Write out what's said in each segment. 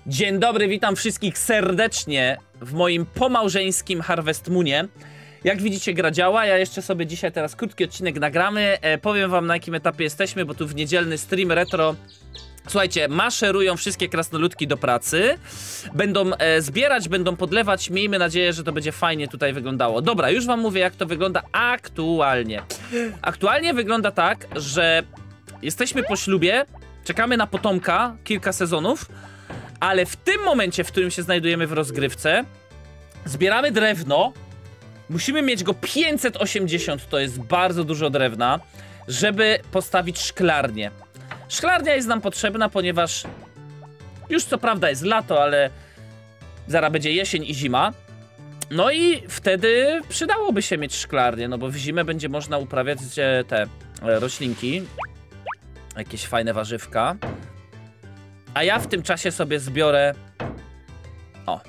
Dzień dobry, witam wszystkich serdecznie w moim pomałżeńskim Harvest Moonie. Jak widzicie, gra działa, ja jeszcze sobie dzisiaj teraz krótki odcinek nagramy. Powiem wam, na jakim etapie jesteśmy, bo tu w niedzielny stream retro. Słuchajcie, maszerują wszystkie krasnoludki do pracy. Będą zbierać, będą podlewać. Miejmy nadzieję, że to będzie fajnie tutaj wyglądało. Dobra, już wam mówię, jak to wygląda aktualnie. Aktualnie wygląda tak, że jesteśmy po ślubie, czekamy na potomka, kilka sezonów, ale w tym momencie, w którym się znajdujemy w rozgrywce, zbieramy drewno. Musimy mieć go 580, to jest bardzo dużo drewna, żeby postawić szklarnię. Szklarnia jest nam potrzebna, ponieważ już co prawda jest lato, ale zaraz będzie jesień i zima. No i wtedy przydałoby się mieć szklarnię, no bo w zimę będzie można uprawiać te roślinki. Jakieś fajne warzywka. A ja w tym czasie sobie zbiorę... O.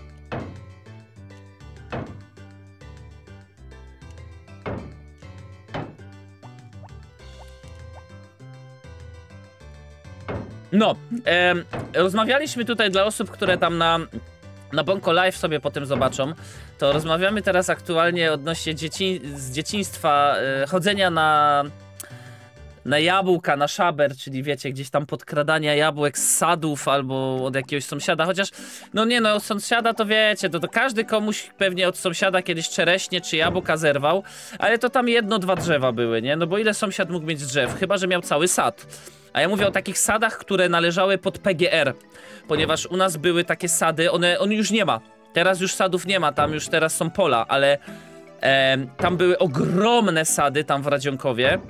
No, rozmawialiśmy tutaj dla osób, które tam na Bonko Live sobie potem zobaczą. To rozmawiamy teraz aktualnie odnośnie z dzieciństwa, chodzenia na jabłka, na szaber, czyli wiecie, gdzieś tam podkradania jabłek z sadów albo od jakiegoś sąsiada, chociaż no nie no, od sąsiada to wiecie, to każdy komuś pewnie od sąsiada kiedyś czereśnie czy jabłka zerwał, ale to tam jedno, dwa drzewa były, nie? No bo ile sąsiad mógł mieć drzew? Chyba że miał cały sad. A ja mówię o takich sadach, które należały pod PGR, ponieważ u nas były takie sady, on już nie ma. Teraz już sadów nie ma, tam już teraz są pola, ale tam były ogromne sady tam w Radzionkowie.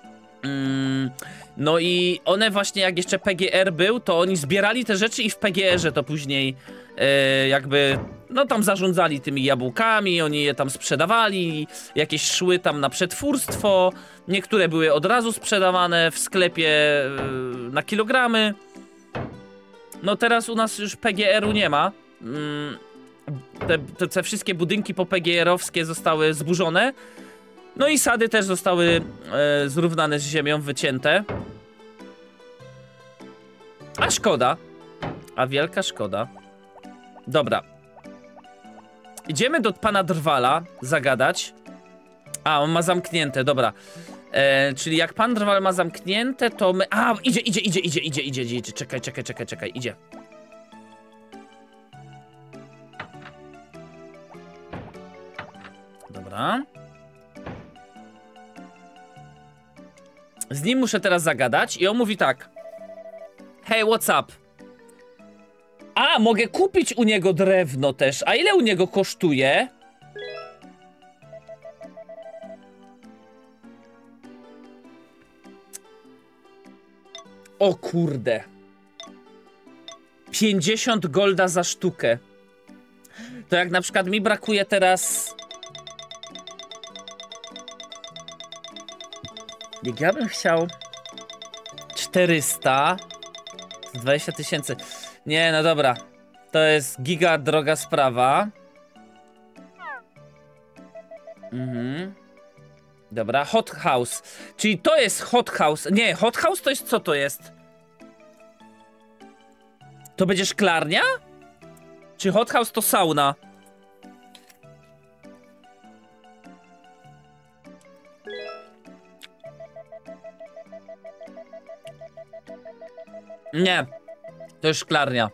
No i one właśnie, jak jeszcze PGR był, to oni zbierali te rzeczy i w PGR-ze to później jakby, no tam zarządzali tymi jabłkami, oni je tam sprzedawali, jakieś szły tam na przetwórstwo, niektóre były od razu sprzedawane w sklepie na kilogramy. No teraz u nas już PGR-u nie ma. Te wszystkie budynki po PGR-owskie zostały zburzone. No i sady też zostały zrównane z ziemią, wycięte. A szkoda. A wielka szkoda. Dobra. Idziemy do pana Drwala zagadać. A, on ma zamknięte, dobra. Czyli jak pan Drwal ma zamknięte, to my... A, idzie. Czekaj, idzie. Dobra. Z nim muszę teraz zagadać i on mówi tak. Hey, what's up? A, mogę kupić u niego drewno też. A ile u niego kosztuje? O kurde. 50 golda za sztukę. To jak na przykład mi brakuje teraz... Jak ja bym chciał 400 20 000. Nie, no dobra. To jest giga droga sprawa. Dobra, hot house. Czyli to jest hot house. Nie, hot house to jest co to jest? To będzie szklarnia? Czy hot house to sauna? Nie, to jest szklarnia.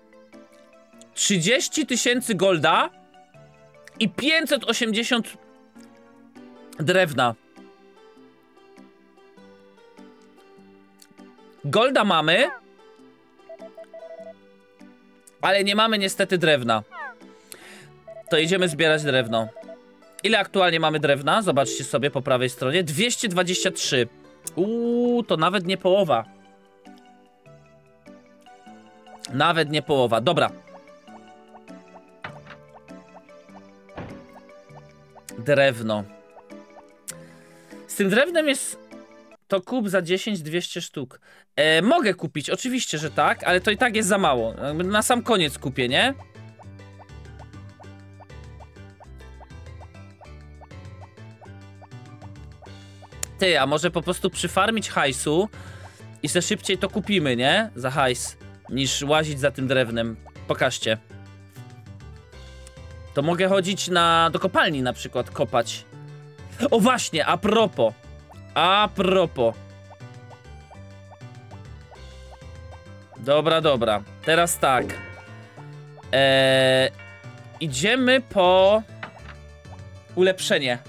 30 000 golda i 580 drewna. Golda mamy, ale nie mamy niestety drewna. To idziemy zbierać drewno. Ile aktualnie mamy drewna? Zobaczcie sobie po prawej stronie. 223. To nawet nie połowa. Nawet nie połowa. Dobra. Drewno. Z tym drewnem jest... To kup za 10-200 sztuk. Mogę kupić, oczywiście, że tak, ale to i tak jest za mało. Na sam koniec kupię, nie? Ty, a może po prostu przyfarmić hajsu i se szybciej to kupimy, nie? Za hajs. Niż łazić za tym drewnem. Pokażcie. To mogę chodzić do kopalni na przykład, kopać. O właśnie, a propos. A propos. Dobra, dobra. Teraz tak. Idziemy po ulepszenie.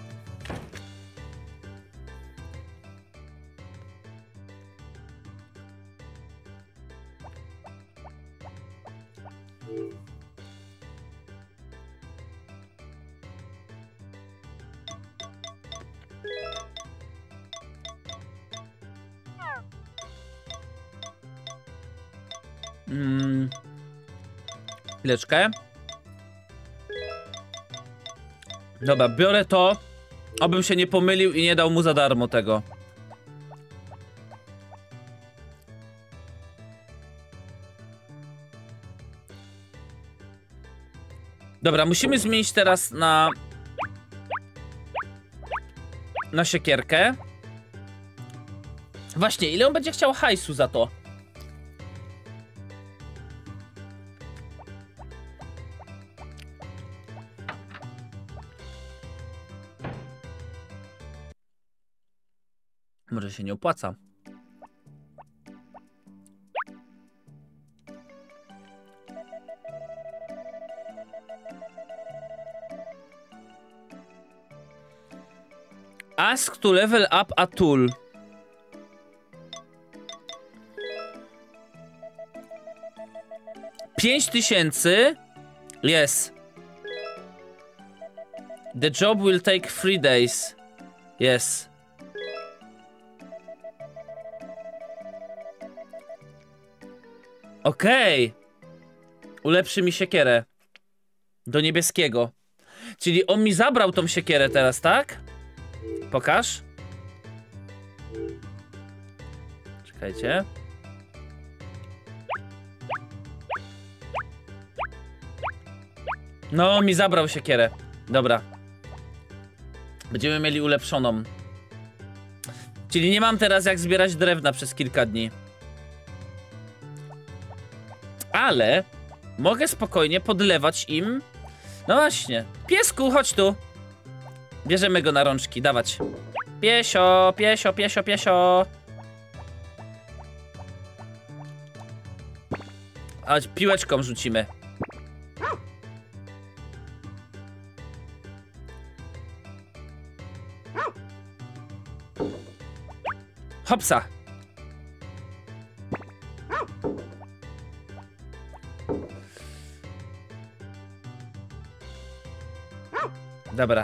Chwileczkę. Dobra, biorę to. Obym się nie pomylił i nie dał mu za darmo tego. Dobra, musimy zmienić teraz na siekierkę. Właśnie, ile on będzie chciał hajsu za to? Może się nie opłaca. Ask to level up a tool. $5000? Yes. The job will take 3 days. Yes. Okej. Ulepszy mi siekierę. Do niebieskiego. Czyli on mi zabrał tą siekierę teraz, tak? Pokaż. Czekajcie. No, mi zabrał siekierę. Dobra. Będziemy mieli ulepszoną. Czyli nie mam teraz jak zbierać drewna przez kilka dni. Ale mogę spokojnie podlewać im. No właśnie. Piesku, chodź tu. Bierzemy go na rączki, dawać. Piesio, piesio, piesio, piesio. Chodź, piłeczką rzucimy. Hopsa. Dobra.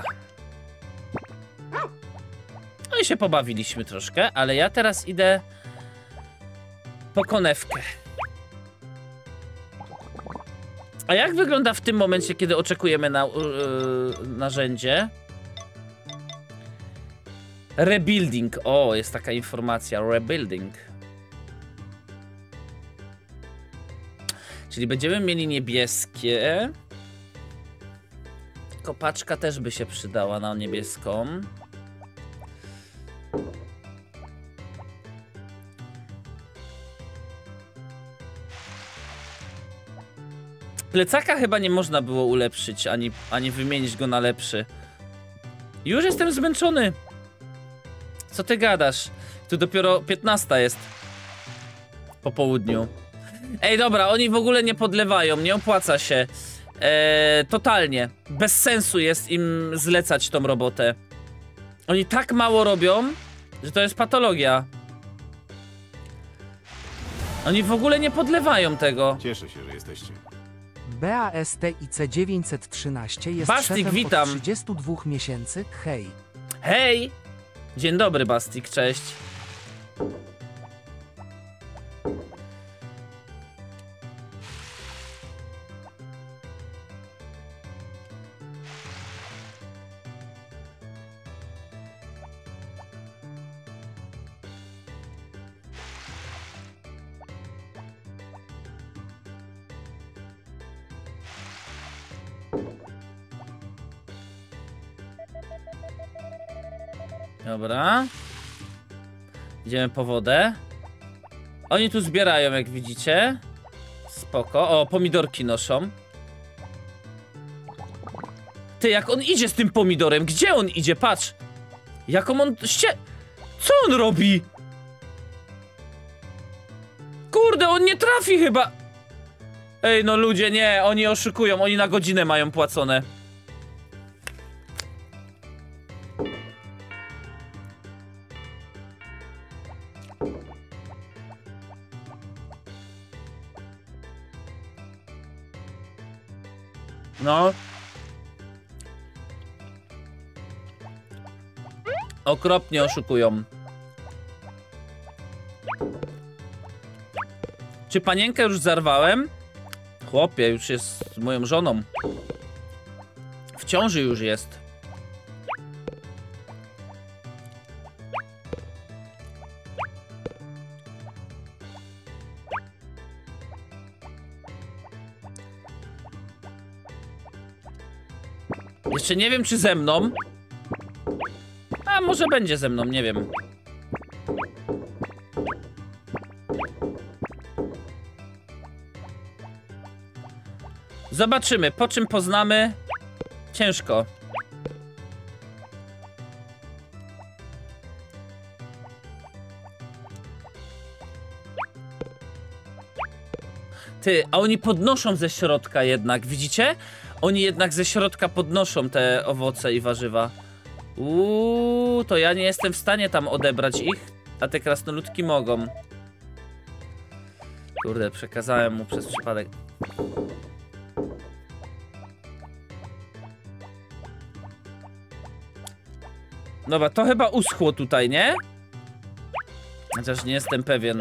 No i się pobawiliśmy troszkę, ale ja teraz idę po konewkę. A jak wygląda w tym momencie, kiedy oczekujemy na narzędzie? Rebuilding. O, jest taka informacja. Rebuilding. Czyli będziemy mieli niebieskie. Kopaczka też by się przydała na niebieską. Plecaka chyba nie można było ulepszyć, ani wymienić go na lepszy. Już jestem zmęczony. Co ty gadasz? Tu dopiero 15 jest. Po południu. Ej, dobra, oni w ogóle nie podlewają, nie opłaca się. Totalnie. Bez sensu jest im zlecać tą robotę. Oni tak mało robią, że to jest patologia. Oni w ogóle nie podlewają tego. Cieszę się, że jesteście. BASTIC 913 jest Bastik, szefem witam. od 32 miesięcy. Hej. Hej! Dzień dobry, Bastik, cześć. Dobra. Idziemy po wodę. Oni tu zbierają, jak widzicie. Spoko. O, pomidorki noszą. Ty, jak on idzie z tym pomidorem? Gdzie on idzie? Patrz. Jaką on... Co on robi? Kurde, on nie trafi chyba. Ej, no ludzie, nie. Oni oszukują. Oni na godzinę mają płacone. No. Okropnie oszukują. Czy panienkę już zarwałem? Chłopie, już jest moją żoną. W ciąży już jest. Jeszcze nie wiem, czy ze mną. A może będzie ze mną, nie wiem. Zobaczymy, po czym poznamy. Ciężko. Ty, a oni podnoszą ze środka jednak, widzicie? Oni jednak ze środka podnoszą te owoce i warzywa. To ja nie jestem w stanie tam odebrać ich, a te krasnoludki mogą. Kurde, przekazałem mu przez przypadek. Dobra, to chyba uschło tutaj, nie? Chociaż nie jestem pewien.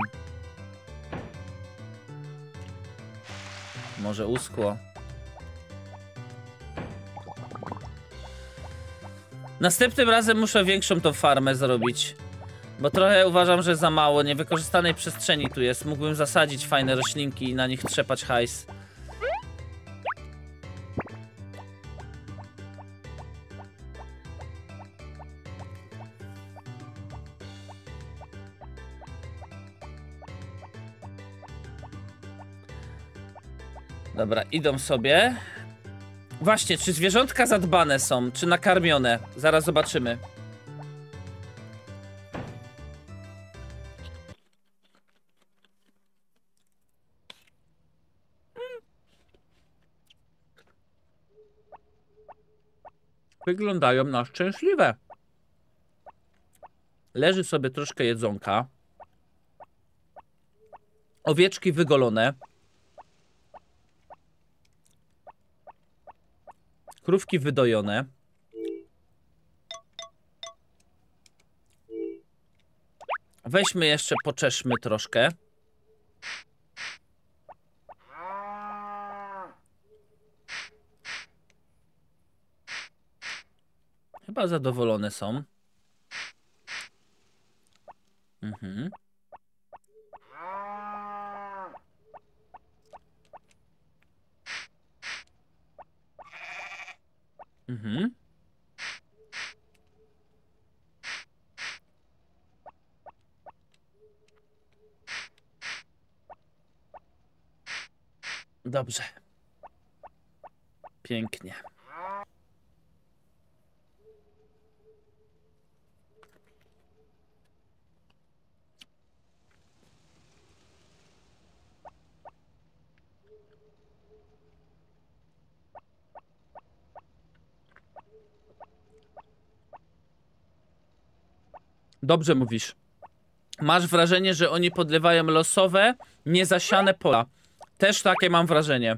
Może uschło. Następnym razem muszę większą tą farmę zrobić. Bo trochę uważam, że za mało niewykorzystanej przestrzeni tu jest. Mógłbym zasadzić fajne roślinki i na nich trzepać hajs. Dobra, idą sobie. Właśnie, czy zwierzątka zadbane są, czy nakarmione? Zaraz zobaczymy. Wyglądają na szczęśliwe. Leży sobie troszkę jedzonka. Owieczki wygolone. Krówki wydojone. Weźmy jeszcze, poczeszmy troszkę. Chyba zadowolone są. Mhm. Mhm. Dobrze. Pięknie. Dobrze mówisz. Masz wrażenie, że oni podlewają losowe, niezasiane pola. Też takie mam wrażenie.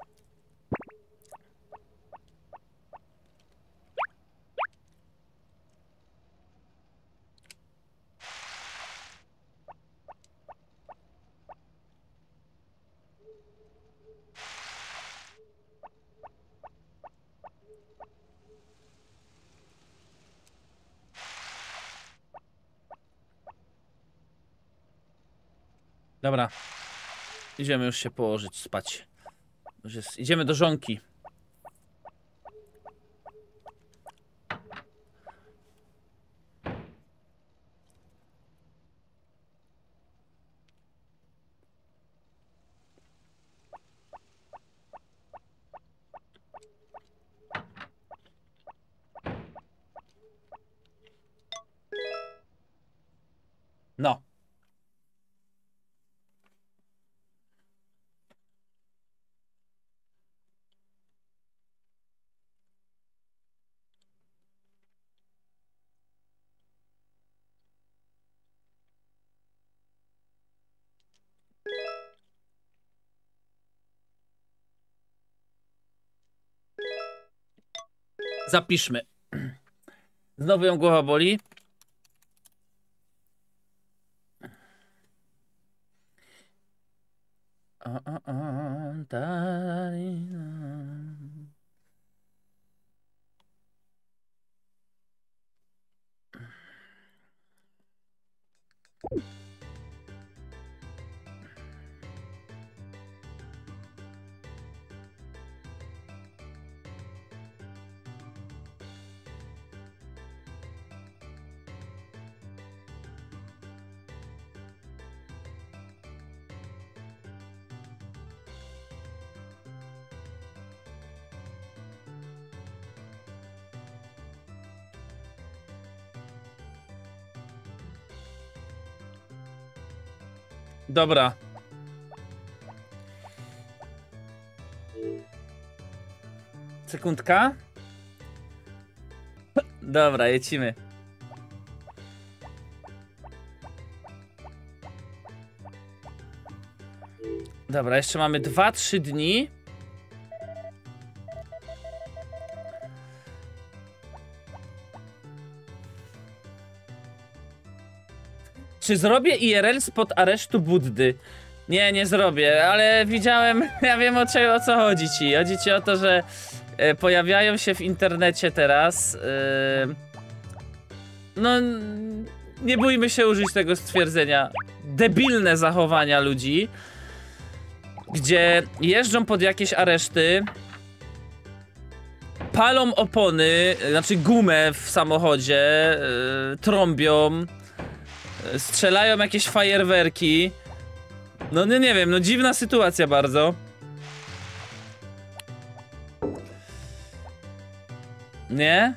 Dobra. Idziemy już się położyć, spać. Idziemy do żonki. Zapiszmy. Znowu ją głowa boli. Dobra. Sekundka. Dobra, lecimy. Dobra, jeszcze mamy 2-3 dni. Czy zrobię IRL spod aresztu Buddy? Nie, nie zrobię, ale widziałem, ja wiem o co chodzi ci. Chodzi ci o to, że pojawiają się w internecie teraz. No, nie bójmy się użyć tego stwierdzenia. Debilne zachowania ludzi, gdzie jeżdżą pod jakieś areszty, palą opony, znaczy gumę w samochodzie, trąbią, strzelają jakieś fajerwerki. No nie wiem, no dziwna sytuacja bardzo. Nie?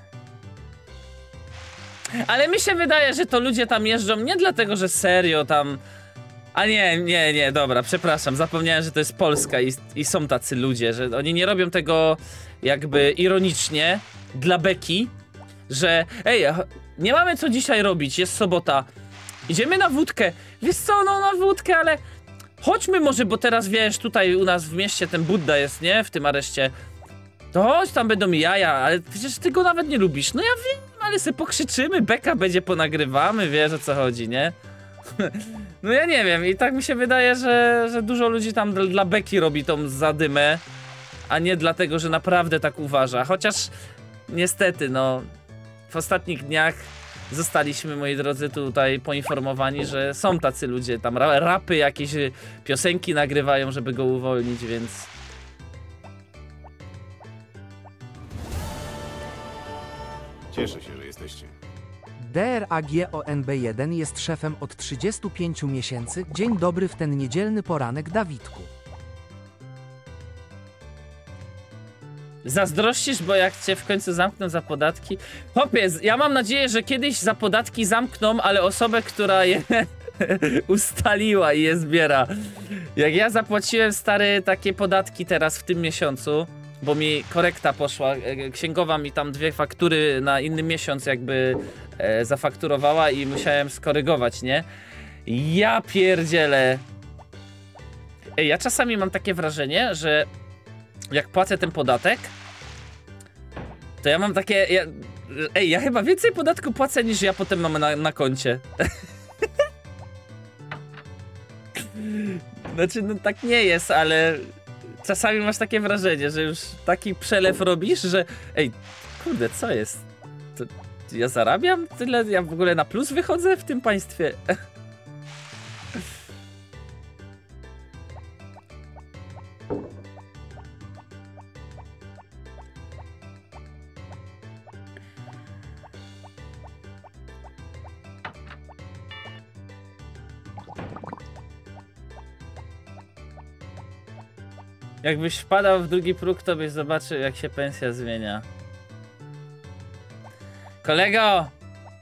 Ale mi się wydaje, że to ludzie tam jeżdżą nie dlatego, że serio tam... A nie, dobra, przepraszam, zapomniałem, że to jest Polska i są tacy ludzie, że oni nie robią tego jakby ironicznie, dla beki, że ej, nie mamy co dzisiaj robić, jest sobota, idziemy na wódkę, wiesz co, no na wódkę, ale chodźmy może, bo teraz wiesz, tutaj u nas w mieście ten Budda jest, nie, w tym areszcie, to chodź, tam będą jaja, ale przecież ty go nawet nie lubisz, no ja wiem, ale sobie pokrzyczymy, beka będzie, ponagrywamy, wiesz o co chodzi, nie? No ja nie wiem i tak mi się wydaje, że dużo ludzi tam dla beki robi tą zadymę, a nie dlatego, że naprawdę tak uważa. Chociaż niestety, no w ostatnich dniach zostaliśmy, moi drodzy, tutaj poinformowani, że są tacy ludzie, tam rapy, jakieś piosenki nagrywają, żeby go uwolnić, więc... Cieszę się, że jesteście. DRAGONB1 jest szefem od 35 miesięcy. Dzień dobry w ten niedzielny poranek, Dawidku. Zazdrościsz, bo jak cię w końcu zamkną za podatki... Chłopie, ja mam nadzieję, że kiedyś za podatki zamkną, ale osobę, która je ustaliła i je zbiera. Jak ja zapłaciłem, stary, takie podatki teraz w tym miesiącu, bo mi korekta poszła, księgowa mi tam 2 faktury na inny miesiąc jakby zafakturowała i musiałem skorygować, nie? Ja pierdzielę. Ej, ja czasami mam takie wrażenie, że jak płacę ten podatek, to ja mam takie... Ej, ja chyba więcej podatku płacę niż ja potem mam na koncie. Znaczy, no tak nie jest, ale czasami masz takie wrażenie, że już taki przelew robisz, że ej, kurde, co jest? To ja zarabiam tyle? Ja w ogóle na plus wychodzę w tym państwie? Jakbyś wpadał w drugi próg, to byś zobaczył, jak się pensja zmienia. Kolego!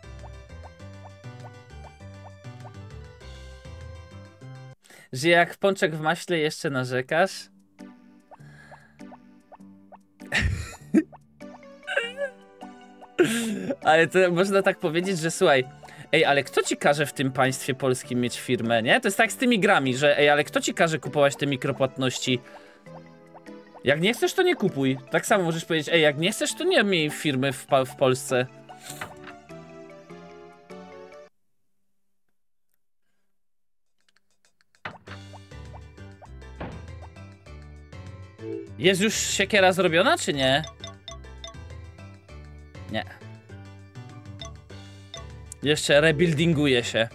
Że jak pączek w maśle jeszcze narzekasz? Ale to można tak powiedzieć, że słuchaj, ej, ale kto ci każe w tym państwie polskim mieć firmę, nie? To jest tak z tymi grami, że ej, ale kto ci każe kupować te mikropłatności? Jak nie chcesz, to nie kupuj. Tak samo możesz powiedzieć, ej, jak nie chcesz, to nie miej firmy w Polsce. Jest już siekiera zrobiona, czy nie? Nie. Jeszcze rebuildinguje się.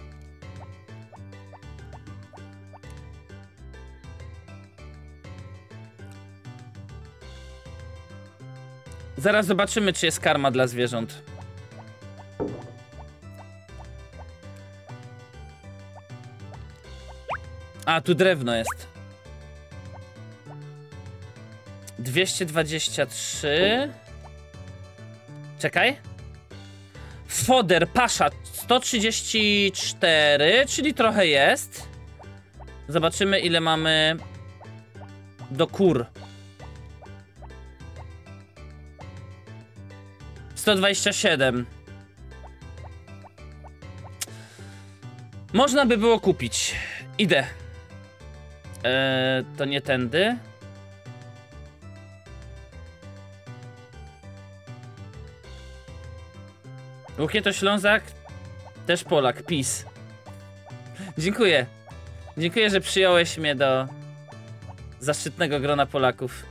Zaraz zobaczymy, czy jest karma dla zwierząt. A, tu drewno jest. 223. Czekaj. Foder, pasza 134, czyli trochę jest. Zobaczymy, ile mamy do kur. 127. Można by było kupić. Idę. To nie tędy. Łukieto Ślązak, też Polak, PiS. Dziękuję. Dziękuję, że przyjąłeś mnie do zaszczytnego grona Polaków.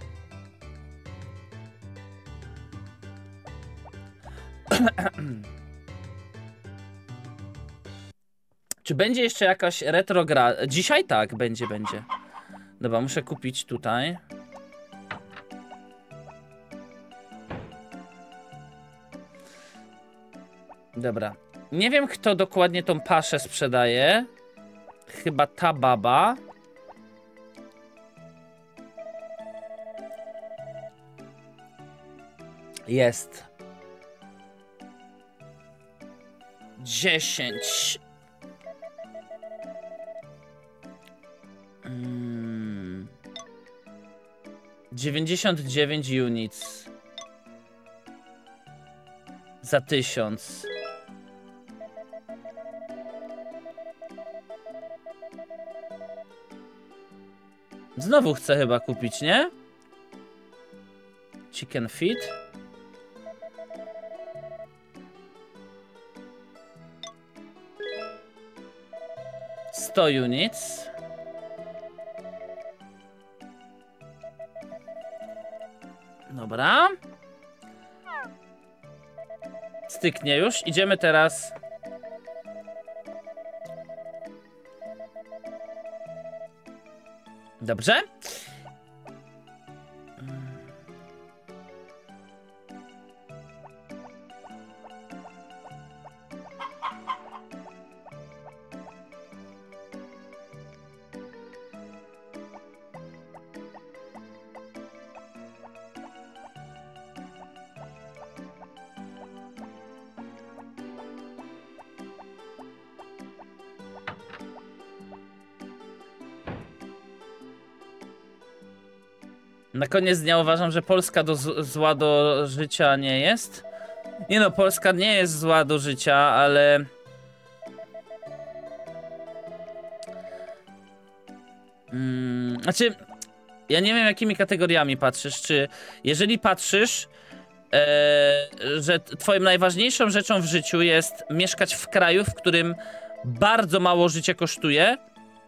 Czy będzie jeszcze jakaś retro gra? Dzisiaj tak, będzie. Dobra, muszę kupić tutaj. Dobra. Nie wiem, kto dokładnie tą paszę sprzedaje. Chyba ta baba. Jest. 10. 99 units. Za 1000. Znowu chcę chyba kupić, nie? Chicken feed. $100 units. Dobra. Styknie już. Idziemy teraz. Dobrze. Na koniec dnia uważam, że Polska zła do życia nie jest. Nie no, Polska nie jest zła do życia, ale... Znaczy, ja nie wiem, jakimi kategoriami patrzysz. Czy jeżeli patrzysz, że twoją najważniejszą rzeczą w życiu jest mieszkać w kraju, w którym bardzo mało życie kosztuje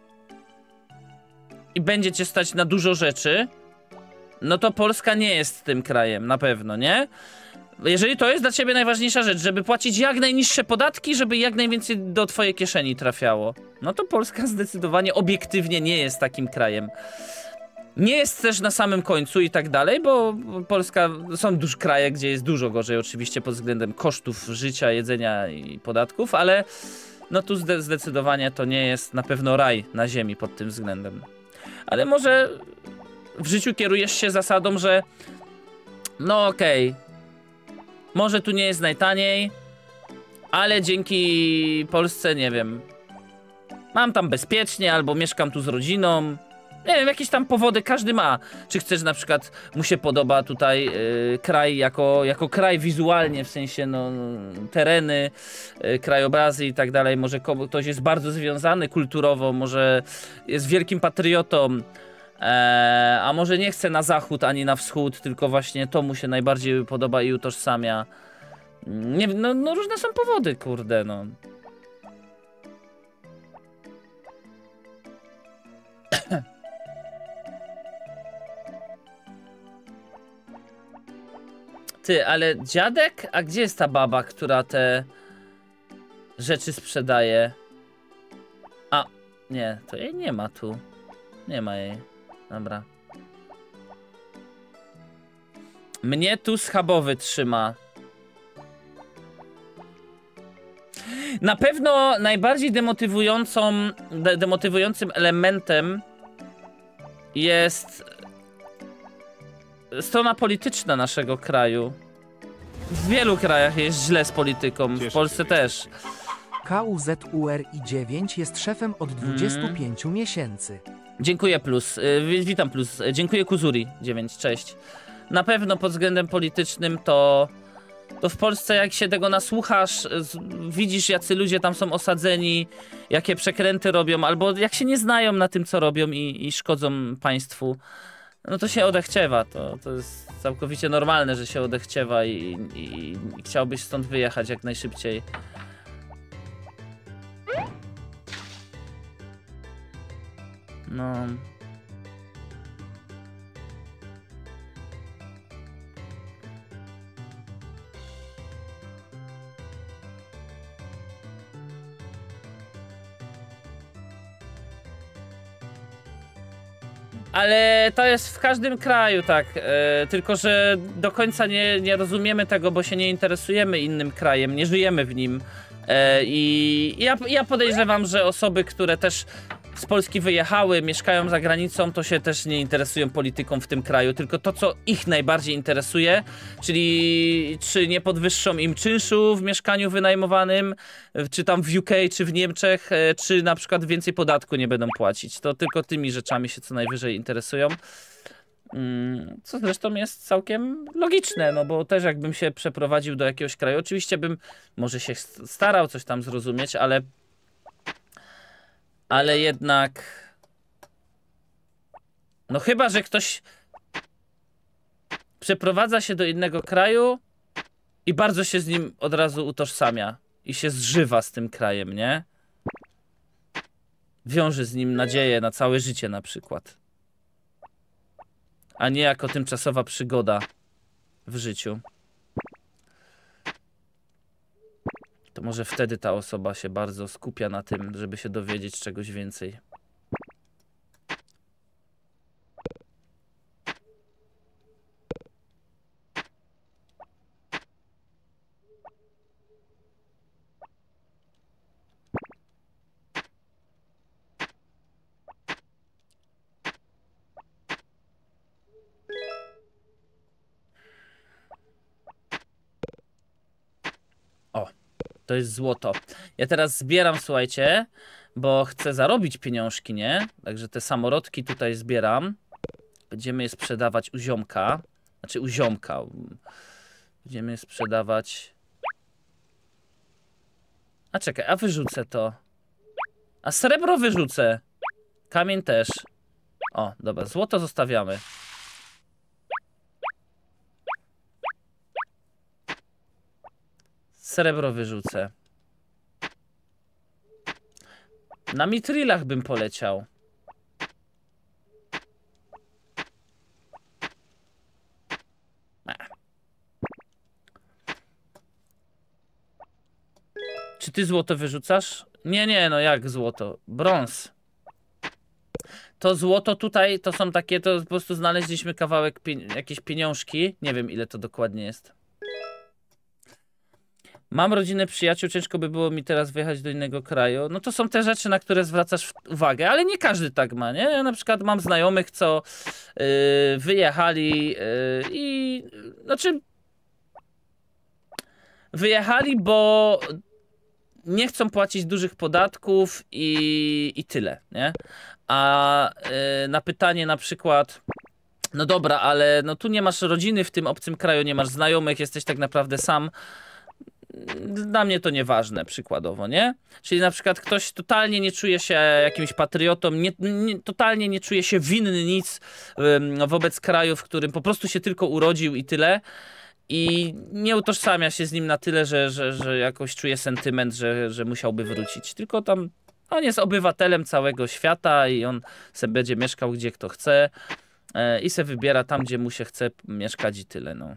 i będzie cię stać na dużo rzeczy, no to Polska nie jest tym krajem, na pewno, nie? Jeżeli to jest dla ciebie najważniejsza rzecz, żeby płacić jak najniższe podatki, żeby jak najwięcej do twojej kieszeni trafiało, no to Polska zdecydowanie obiektywnie nie jest takim krajem. Nie jest też na samym końcu i tak dalej, bo Polska, są kraje, gdzie jest dużo gorzej oczywiście pod względem kosztów życia, jedzenia i podatków, ale no tu zdecydowanie to nie jest na pewno raj na ziemi pod tym względem. Ale może w życiu kierujesz się zasadą, że no okej, może tu nie jest najtaniej, ale dzięki Polsce, nie wiem, mam tam bezpiecznie, albo mieszkam tu z rodziną. Nie wiem, jakieś tam powody każdy ma. Czy chcesz na przykład, mu się podoba tutaj kraj jako kraj wizualnie, w sensie no, tereny, krajobrazy i tak dalej. Może ktoś jest bardzo związany kulturowo, może jest wielkim patriotą. A może nie chce na zachód ani na wschód, tylko właśnie to mu się najbardziej podoba i utożsamia. Nie, no różne są powody, kurde, no. Ty, ale dziadek? A gdzie jest ta baba, która te rzeczy sprzedaje? A, nie, to jej nie ma tu. Nie ma jej. Dobra. Mnie tu schabowy trzyma. Na pewno najbardziej demotywującym elementem jest strona polityczna naszego kraju. W wielu krajach jest źle z polityką, w Polsce też. KUZURI9 jest szefem od 25 miesięcy. Dziękuję plus, witam plus, dziękuję Kuzuri 9, cześć. Na pewno pod względem politycznym to w Polsce jak się tego nasłuchasz, widzisz jacy ludzie tam są osadzeni, jakie przekręty robią, albo jak się nie znają na tym co robią i szkodzą państwu, no to się odechciewa, to jest całkowicie normalne, że się odechciewa i chciałbyś stąd wyjechać jak najszybciej. No. Ale to jest w każdym kraju tak, tylko że do końca nie rozumiemy tego, bo się nie interesujemy innym krajem, nie żyjemy w nim. I ja podejrzewam, że osoby, które też z Polski wyjechały, mieszkają za granicą, to się też nie interesują polityką w tym kraju, tylko to, co ich najbardziej interesuje, czyli czy nie podwyższą im czynszu w mieszkaniu wynajmowanym, czy tam w UK, czy w Niemczech, czy na przykład więcej podatku nie będą płacić. To tylko tymi rzeczami się co najwyżej interesują. Co zresztą jest całkiem logiczne, no bo też jakbym się przeprowadził do jakiegoś kraju, oczywiście bym może się starał coś tam zrozumieć, ale jednak no chyba, że ktoś przeprowadza się do innego kraju i bardzo się z nim od razu utożsamia i się zżywa z tym krajem, nie? Wiąże z nim nadzieję na całe życie na przykład. A nie jako tymczasowa przygoda w życiu. To może wtedy ta osoba się bardzo skupia na tym, żeby się dowiedzieć czegoś więcej. O, to jest złoto. Ja teraz zbieram, słuchajcie, bo chcę zarobić pieniążki, nie? Także te samorodki tutaj zbieram. Będziemy je sprzedawać u ziomka. Znaczy u ziomka. Będziemy je sprzedawać. A czekaj, a wyrzucę to. A srebro wyrzucę. Kamień też. O, dobra, złoto zostawiamy. Srebro wyrzucę. Na mitrilach bym poleciał. Czy ty złoto wyrzucasz? Nie, no jak złoto? Brąz. To złoto tutaj, to są takie, to po prostu znaleźliśmy kawałek, jakieś pieniążki. Nie wiem ile to dokładnie jest. Mam rodzinę, przyjaciół, ciężko by było mi teraz wyjechać do innego kraju. No to są te rzeczy, na które zwracasz uwagę, ale nie każdy tak ma, nie? Ja na przykład mam znajomych, co wyjechali i... Znaczy... Wyjechali, bo nie chcą płacić dużych podatków i tyle, nie? A na pytanie na przykład... No dobra, ale no tu nie masz rodziny w tym obcym kraju, nie masz znajomych, jesteś tak naprawdę sam. dla mnie to nieważne, przykładowo, nie? Czyli na przykład ktoś totalnie nie czuje się jakimś patriotą, totalnie nie czuje się winny nic wobec kraju, w którym po prostu się tylko urodził i tyle. I nie utożsamia się z nim na tyle, że jakoś czuje sentyment, że musiałby wrócić. Tylko tam on jest obywatelem całego świata i on se będzie mieszkał gdzie kto chce i se wybiera tam, gdzie mu się chce mieszkać i tyle, no.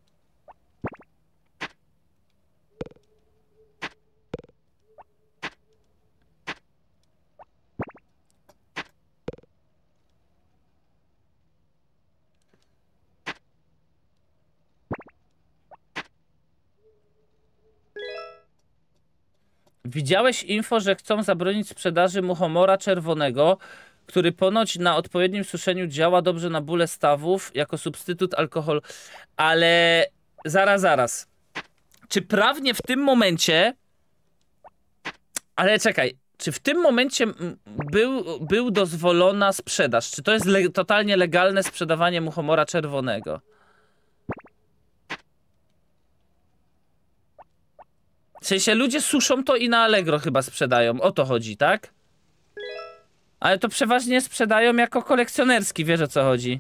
Widziałeś info, że chcą zabronić sprzedaży muchomora czerwonego, który ponoć na odpowiednim suszeniu działa dobrze na bóle stawów jako substytut alkoholu. Ale zaraz. Czy prawnie w tym momencie... Ale czekaj, czy w tym momencie był dozwolona sprzedaż? Czy to jest totalnie legalne sprzedawanie muchomora czerwonego? W sensie ludzie suszą to i na Allegro chyba sprzedają. O to chodzi, tak? Ale to przeważnie sprzedają jako kolekcjonerski, wiesz o co chodzi.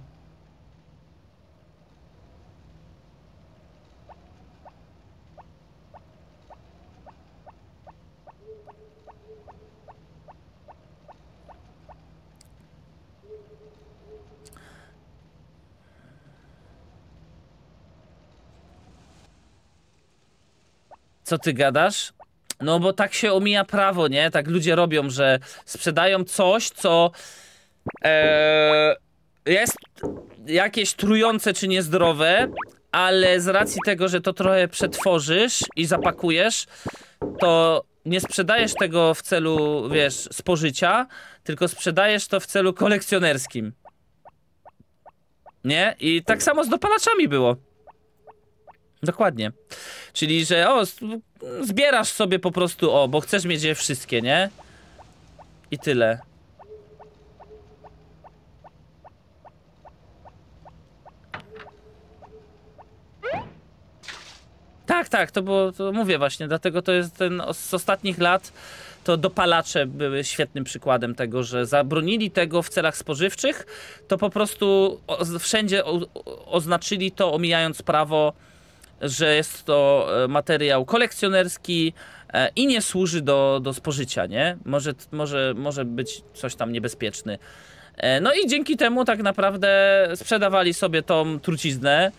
Co ty gadasz? No bo tak się omija prawo, nie? Tak ludzie robią, że sprzedają coś, co jest jakieś trujące czy niezdrowe, ale z racji tego, że to trochę przetworzysz i zapakujesz, to nie sprzedajesz tego w celu, wiesz, spożycia, tylko sprzedajesz to w celu kolekcjonerskim. Nie? I tak samo z dopalaczami było. Dokładnie. Czyli, że zbierasz sobie po prostu, bo chcesz mieć je wszystkie, nie? I tyle. Tak, to było, to mówię właśnie, dlatego to jest z ostatnich lat to dopalacze były świetnym przykładem tego, że zabronili tego w celach spożywczych, to po prostu wszędzie oznaczyli to, omijając prawo, że jest to materiał kolekcjonerski i nie służy do spożycia, nie? Może być coś tam niebezpieczny. No i dzięki temu tak naprawdę sprzedawali sobie tą truciznę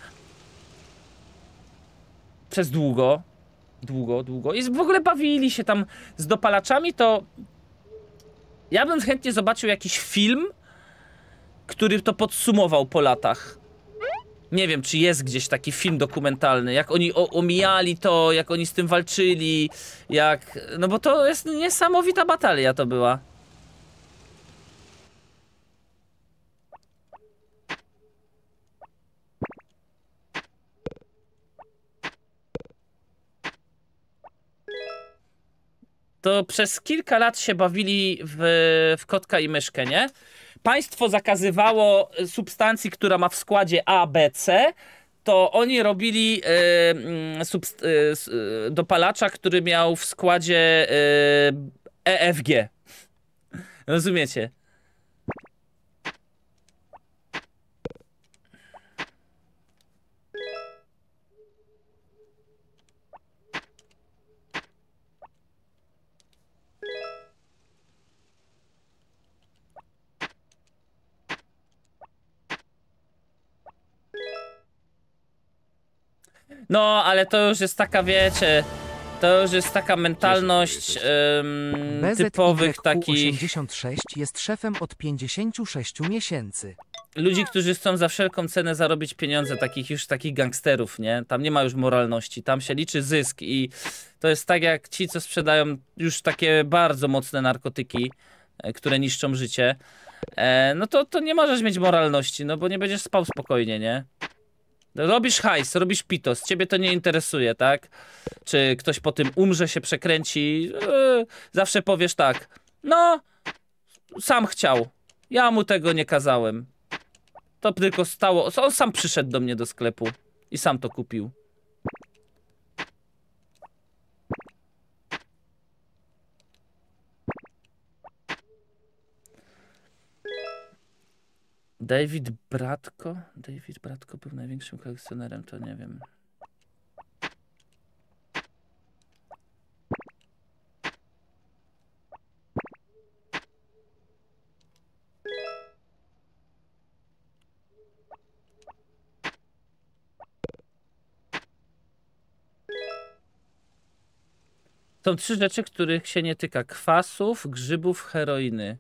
przez długo i w ogóle bawili się tam z dopalaczami, to ja bym chętnie zobaczył jakiś film, który to podsumował po latach. Nie wiem, czy jest gdzieś taki film dokumentalny, jak oni omijali to, jak oni z tym walczyli, no bo to jest niesamowita batalia to była. To przez kilka lat się bawili w kotka i myszkę, nie? Państwo zakazywało substancji, która ma w składzie A, B, C, to oni robili dopalacza, który miał w składzie E, F, G. Rozumiecie? No, ale to już jest taka, wiecie, to już jest taka mentalność typowych takich... 86 jest szefem od 56 miesięcy. Ludzi, którzy chcą za wszelką cenę zarobić pieniądze, takich gangsterów, nie? Tam nie ma już moralności, tam się liczy zysk i to jest tak jak ci, co sprzedają już takie bardzo mocne narkotyki, które niszczą życie. No to nie możesz mieć moralności, no bo nie będziesz spał spokojnie, nie? Robisz hajs, robisz pitos, ciebie to nie interesuje, tak? Czy ktoś po tym umrze, się przekręci, zawsze powiesz tak, no, sam chciał, ja mu tego nie kazałem. To tylko stało, on sam przyszedł do mnie do sklepu i sam to kupił. David Bratko? David Bratko był największym kolekcjonerem, to nie wiem. Są 3 rzeczy, których się nie tyka. Kwasów, grzybów, heroiny.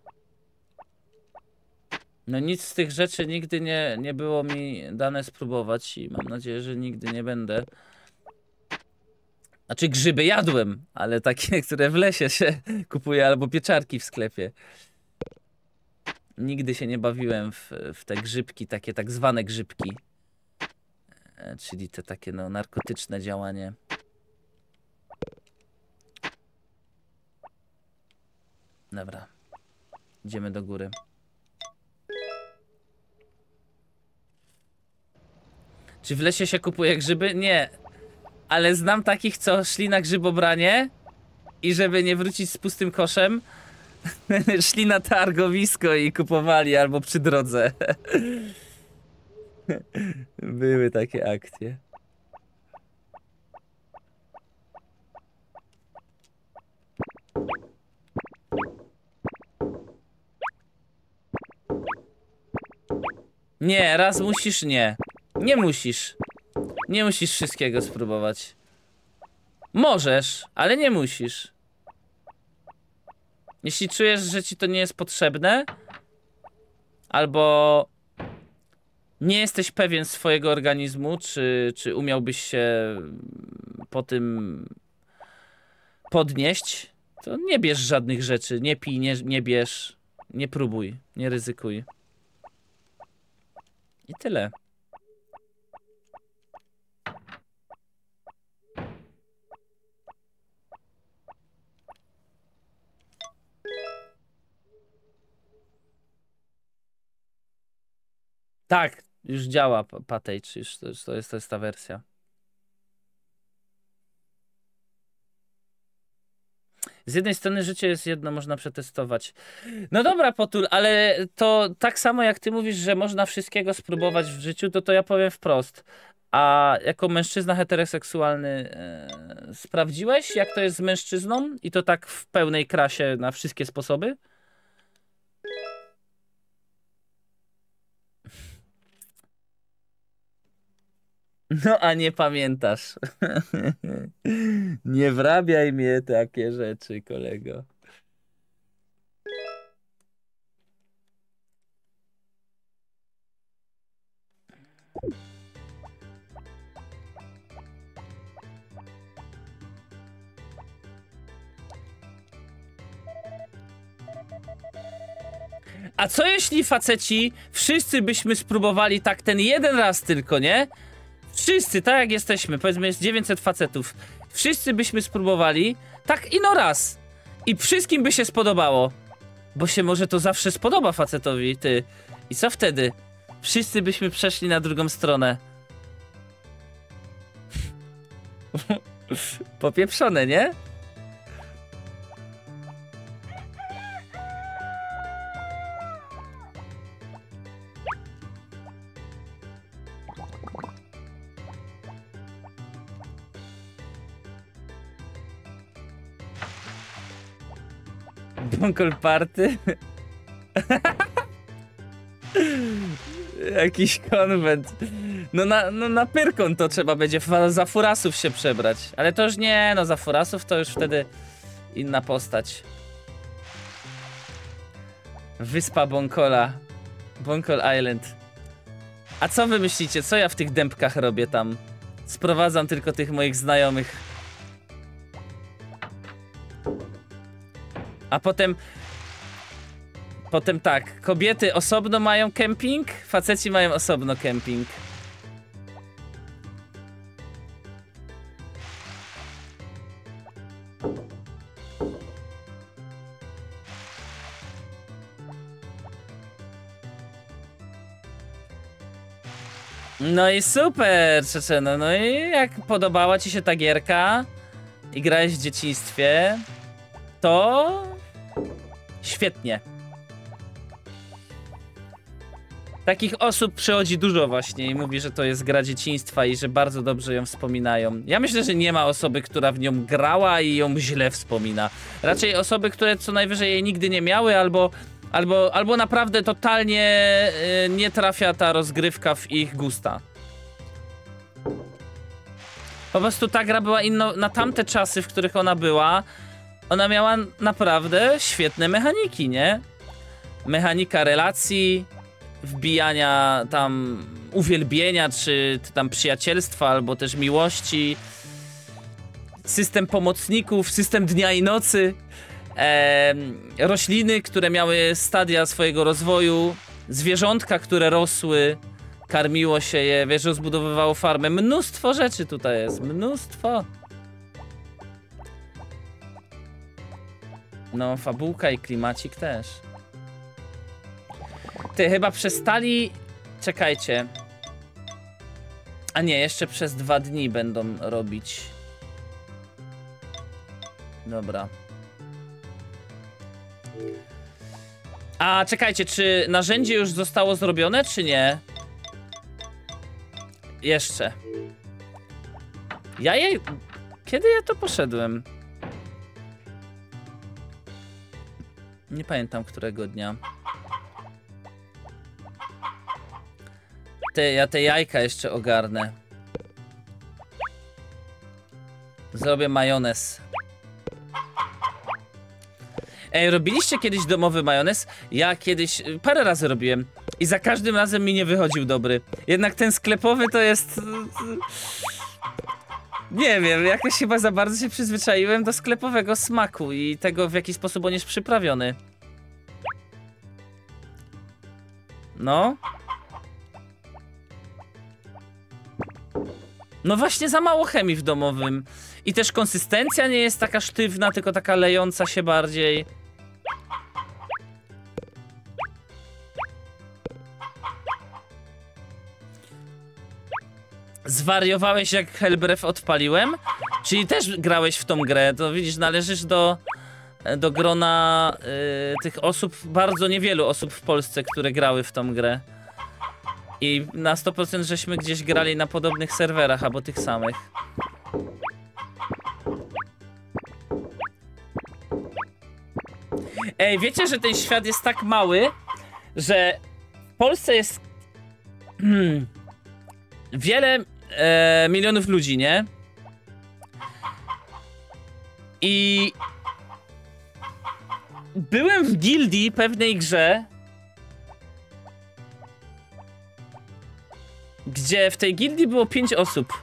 No nic z tych rzeczy nigdy nie było mi dane spróbować i mam nadzieję, że nigdy nie będę. Znaczy grzyby jadłem, ale takie, które w lesie się kupuje albo pieczarki w sklepie. Nigdy się nie bawiłem w te grzybki, takie tak zwane grzybki. Czyli te takie no narkotyczne działanie. Dobra. Idziemy do góry. Czy w lesie się kupuje grzyby? Nie. Ale znam takich, co szli na grzybobranie i żeby nie wrócić z pustym koszem, szli na targowisko i kupowali albo przy drodze. Były takie akcje. Nie, raz musisz, nie. Nie musisz. Nie musisz wszystkiego spróbować. Możesz, ale nie musisz. Jeśli czujesz, że ci to nie jest potrzebne, albo nie jesteś pewien swojego organizmu, czy umiałbyś się po tym podnieść, to nie bierz żadnych rzeczy. Nie pij, nie bierz, nie próbuj, nie ryzykuj. I tyle. Tak, już działa Patage, już to jest ta wersja. Z jednej strony życie jest jedno, można przetestować. No dobra, Potul, ale to tak samo jak ty mówisz, że można wszystkiego spróbować w życiu, to ja powiem wprost. A jako mężczyzna heteroseksualny sprawdziłeś, jak to jest z mężczyzną? I to tak w pełnej krasie na wszystkie sposoby? No, a nie pamiętasz. Nie wrabiaj mnie takie rzeczy, kolego. A co jeśli faceci, wszyscy byśmy spróbowali tak ten jeden raz tylko, nie? Wszyscy, tak jak jesteśmy, powiedzmy jest 900 facetów. Wszyscy byśmy spróbowali tak ino raz. I wszystkim by się spodobało. Bo się może to zawsze spodoba facetowi, ty. I co wtedy? Wszyscy byśmy przeszli na drugą stronę. Popieprzone, nie? Bunkol party? Jakiś konwent. No na Pyrkon to trzeba będzie za furasów się przebrać. Ale to już nie, no za furasów to już wtedy inna postać. Wyspa Bonkola. Bonkol Island. A co wy myślicie? Co ja w tych dębkach robię tam? Sprowadzam tylko tych moich znajomych. A potem tak, kobiety osobno mają kemping, faceci mają osobno kemping. No i super, Czeczeno, no i jak podobała ci się ta gierka i grałeś w dzieciństwie, to świetnie. Takich osób przychodzi dużo właśnie i mówi, że to jest gra dzieciństwa i że bardzo dobrze ją wspominają. Ja myślę, że nie ma osoby, która w nią grała i ją źle wspomina. Raczej osoby, które co najwyżej jej nigdy nie miały, albo naprawdę totalnie nie trafia ta rozgrywka w ich gusta. Po prostu ta gra była inna, na tamte czasy, w których ona była, ona miała naprawdę świetne mechaniki, nie? Mechanika relacji, wbijania tam uwielbienia, czy tam przyjacielstwa, albo też miłości. System pomocników, system dnia i nocy. Rośliny, które miały stadia swojego rozwoju. Zwierzątka, które rosły. Karmiło się je, wiesz, rozbudowywało farmę. Mnóstwo rzeczy tutaj jest, mnóstwo. No, fabułka i klimacik też. Ty, chyba przestali... Czekajcie. A nie, jeszcze przez 2 dni będą robić. Dobra. A, czekajcie, czy narzędzie już zostało zrobione, czy nie? Jeszcze. Kiedy ja to poszedłem? Nie pamiętam, którego dnia. Ja te jajka jeszcze ogarnę. Zrobię majonez. Ej, robiliście kiedyś domowy majonez? Ja kiedyś parę razy robiłem i za każdym razem mi nie wychodził dobry. Jednak ten sklepowy to jest... Nie wiem, jakoś chyba za bardzo się przyzwyczaiłem do sklepowego smaku i tego, w jaki sposób on jest przyprawiony. No. No właśnie za mało chemii w domowym. I też konsystencja nie jest taka sztywna, tylko taka lejąca się bardziej. Zwariowałeś, jak Hellbreath odpaliłem? Czyli też grałeś w tą grę, to widzisz, należysz do grona tych osób, bardzo niewielu osób w Polsce, które grały w tą grę. I na 100% żeśmy gdzieś grali na podobnych serwerach, albo tych samych. Ej, wiecie, że ten świat jest tak mały, że w Polsce jest wiele milionów ludzi, nie? I byłem w gildii pewnej grze, gdzie w tej gildii było 5 osób.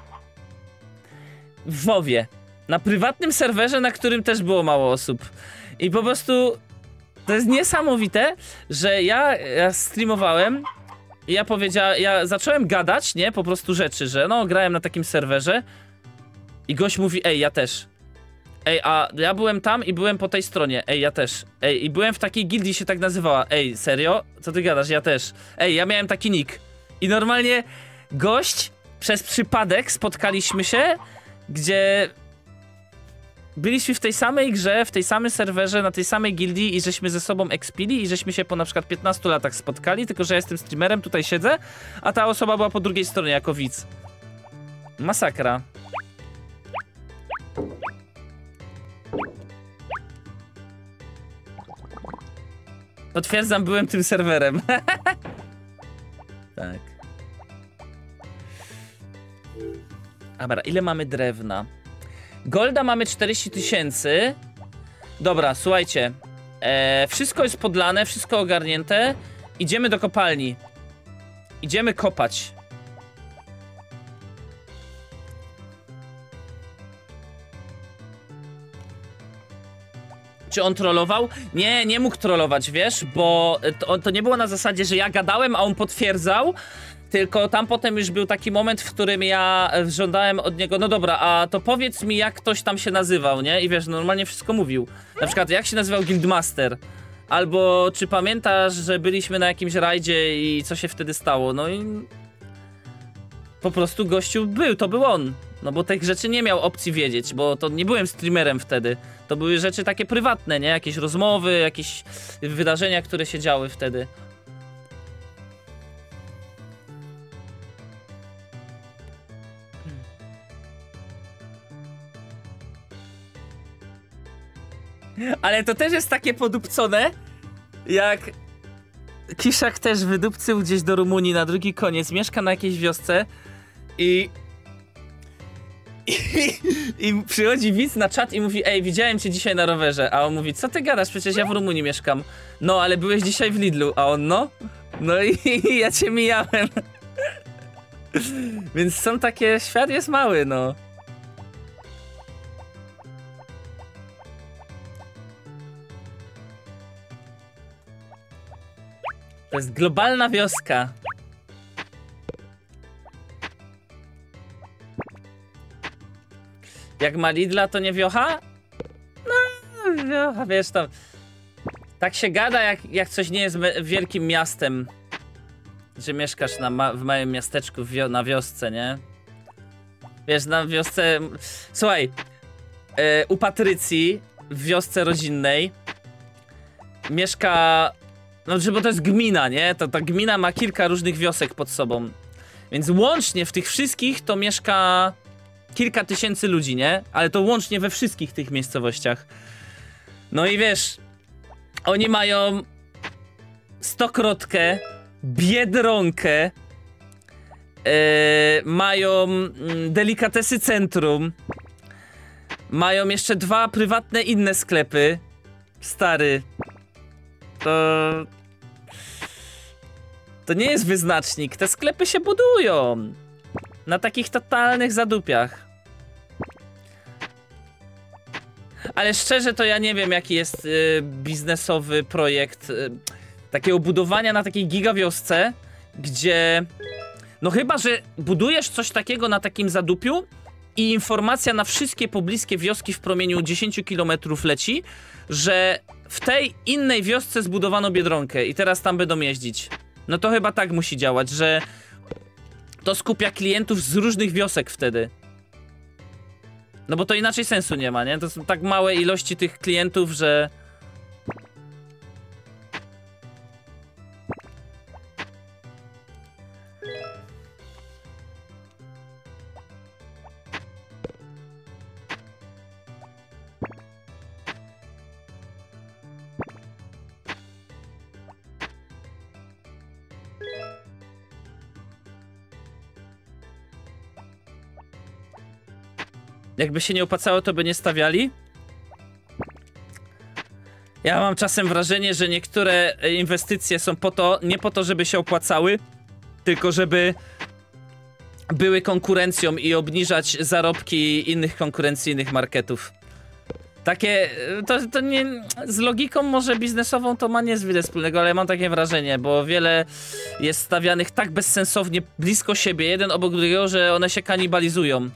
W WoWie. Na prywatnym serwerze, na którym też było mało osób. I po prostu to jest niesamowite, że ja streamowałem i ja zacząłem gadać, nie? Po prostu rzeczy, że no grałem na takim serwerze i gość mówi, ej, ja też. Ej, a ja byłem tam i byłem po tej stronie. Ej, ja też. Ej, i byłem w takiej gildii, się tak nazywała. Ej, serio? Co ty gadasz? Ja też. Ej, ja miałem taki nick. I normalnie gość, przez przypadek spotkaliśmy się, gdzie byliśmy w tej samej grze, w tej samej serwerze, na tej samej gildii i żeśmy ze sobą expili i żeśmy się po na przykład 15 latach spotkali, tylko że ja jestem streamerem, tutaj siedzę, a ta osoba była po drugiej stronie jako widz. Masakra. Potwierdzam, byłem tym serwerem. Tak. Dobra, ile mamy drewna? Golda mamy 40 000. Dobra, słuchajcie. Wszystko jest podlane, wszystko ogarnięte. Idziemy do kopalni. Idziemy kopać. Czy on trollował? Nie, nie mógł trollować, wiesz, bo to nie było na zasadzie, że ja gadałem, a on potwierdzał. Tylko tam potem już był taki moment, w którym ja żądałem od niego, no dobra, a to powiedz mi, jak ktoś tam się nazywał, nie? I wiesz, normalnie wszystko mówił. Na przykład, jak się nazywał Guildmaster? Albo czy pamiętasz, że byliśmy na jakimś rajdzie i co się wtedy stało? No i po prostu gościu był, to był on. No bo tych rzeczy nie miał opcji wiedzieć, bo to nie byłem streamerem wtedy. To były rzeczy takie prywatne, nie? Jakieś rozmowy, jakieś wydarzenia, które się działy wtedy. Ale to też jest takie podupcone, jak Kiszak też wydupcył gdzieś do Rumunii na drugi koniec, mieszka na jakiejś wiosce i przychodzi widz na czat i mówi: ej, widziałem cię dzisiaj na rowerze. A on mówi: co ty gadasz, przecież ja w Rumunii mieszkam. No, ale byłeś dzisiaj w Lidlu. A on: no i ja cię mijałem. Więc są takie, świat jest mały, no. To jest globalna wioska. Jak ma Lidla, to nie wiocha? No, wiocha, wiesz tam. Tak się gada, jak coś nie jest wielkim miastem. Że mieszkasz w małym miasteczku, na wiosce, nie? Wiesz, na wiosce... Słuchaj, u Patrycji, w wiosce rodzinnej, mieszka... No, bo to jest gmina, nie? Ta gmina ma kilka różnych wiosek pod sobą. Więc łącznie w tych wszystkich to mieszka kilka tysięcy ludzi, nie? Ale to łącznie we wszystkich tych miejscowościach. No i wiesz, oni mają Stokrotkę, Biedronkę, mają delikatesy centrum, mają jeszcze 2 prywatne inne sklepy. Stary, to nie jest wyznacznik, te sklepy się budują na takich totalnych zadupiach. Ale szczerze to ja nie wiem, jaki jest biznesowy projekt takiego budowania na takiej gigawiosce, gdzie... No chyba, że budujesz coś takiego na takim zadupiu i informacja na wszystkie pobliskie wioski w promieniu 10 km leci, że w tej innej wiosce zbudowano Biedronkę i teraz tam będą jeździć. No to chyba tak musi działać, że to skupia klientów z różnych wiosek wtedy. No bo to inaczej sensu nie ma, nie? To są tak małe ilości tych klientów, że... Jakby się nie opłacało, to by nie stawiali? Ja mam czasem wrażenie, że niektóre inwestycje są po to, nie po to, żeby się opłacały, tylko żeby były konkurencją i obniżać zarobki innych konkurencyjnych marketów. Takie, to nie, z logiką może biznesową to ma niewiele wspólnego, ale ja mam takie wrażenie, bo wiele jest stawianych tak bezsensownie blisko siebie, jeden obok drugiego, że one się kanibalizują.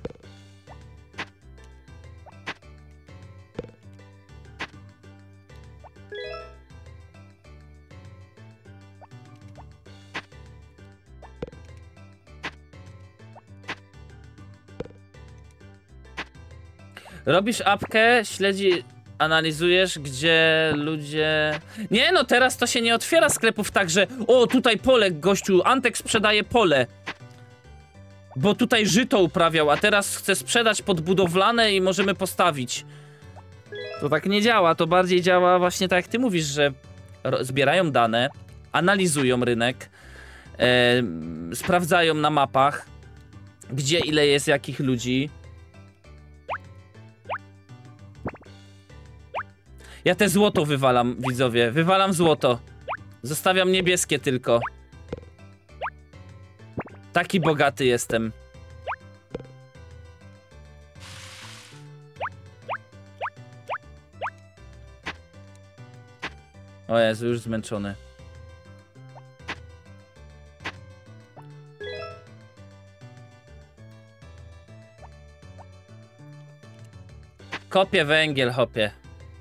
Robisz apkę, analizujesz, gdzie ludzie... Nie no, teraz to się nie otwiera sklepów tak, że o, tutaj pole, gościu, Antek sprzedaje pole. Bo tutaj żyto uprawiał, a teraz chce sprzedać podbudowlane i możemy postawić. To tak nie działa, to bardziej działa właśnie tak jak ty mówisz, że zbierają dane, analizują rynek, sprawdzają na mapach, gdzie ile jest jakich ludzi. Ja te złoto wywalam, widzowie. Wywalam złoto. Zostawiam niebieskie tylko. Taki bogaty jestem. O Jezu, już zmęczony. Kopię węgiel, hopie.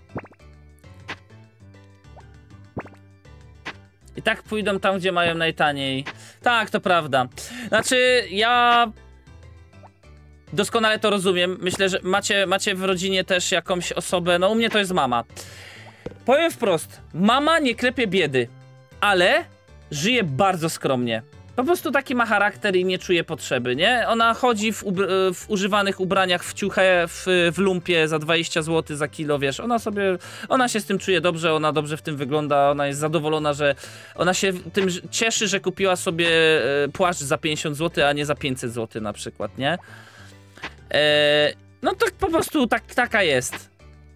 I tak pójdą tam, gdzie mają najtaniej. Tak, to prawda. Znaczy, ja doskonale to rozumiem. Myślę, że macie w rodzinie też jakąś osobę. No u mnie to jest mama. Powiem wprost, mama nie klepie biedy, ale żyje bardzo skromnie. Po prostu taki ma charakter i nie czuje potrzeby, nie? Ona chodzi w używanych ubraniach, w ciuchę, w lumpie za 20 zł za kilo, wiesz, ona się z tym czuje dobrze, ona dobrze w tym wygląda, ona jest zadowolona, że ona się tym cieszy, że kupiła sobie płaszcz za 50 zł, a nie za 500 zł na przykład, nie? No to po prostu taka jest.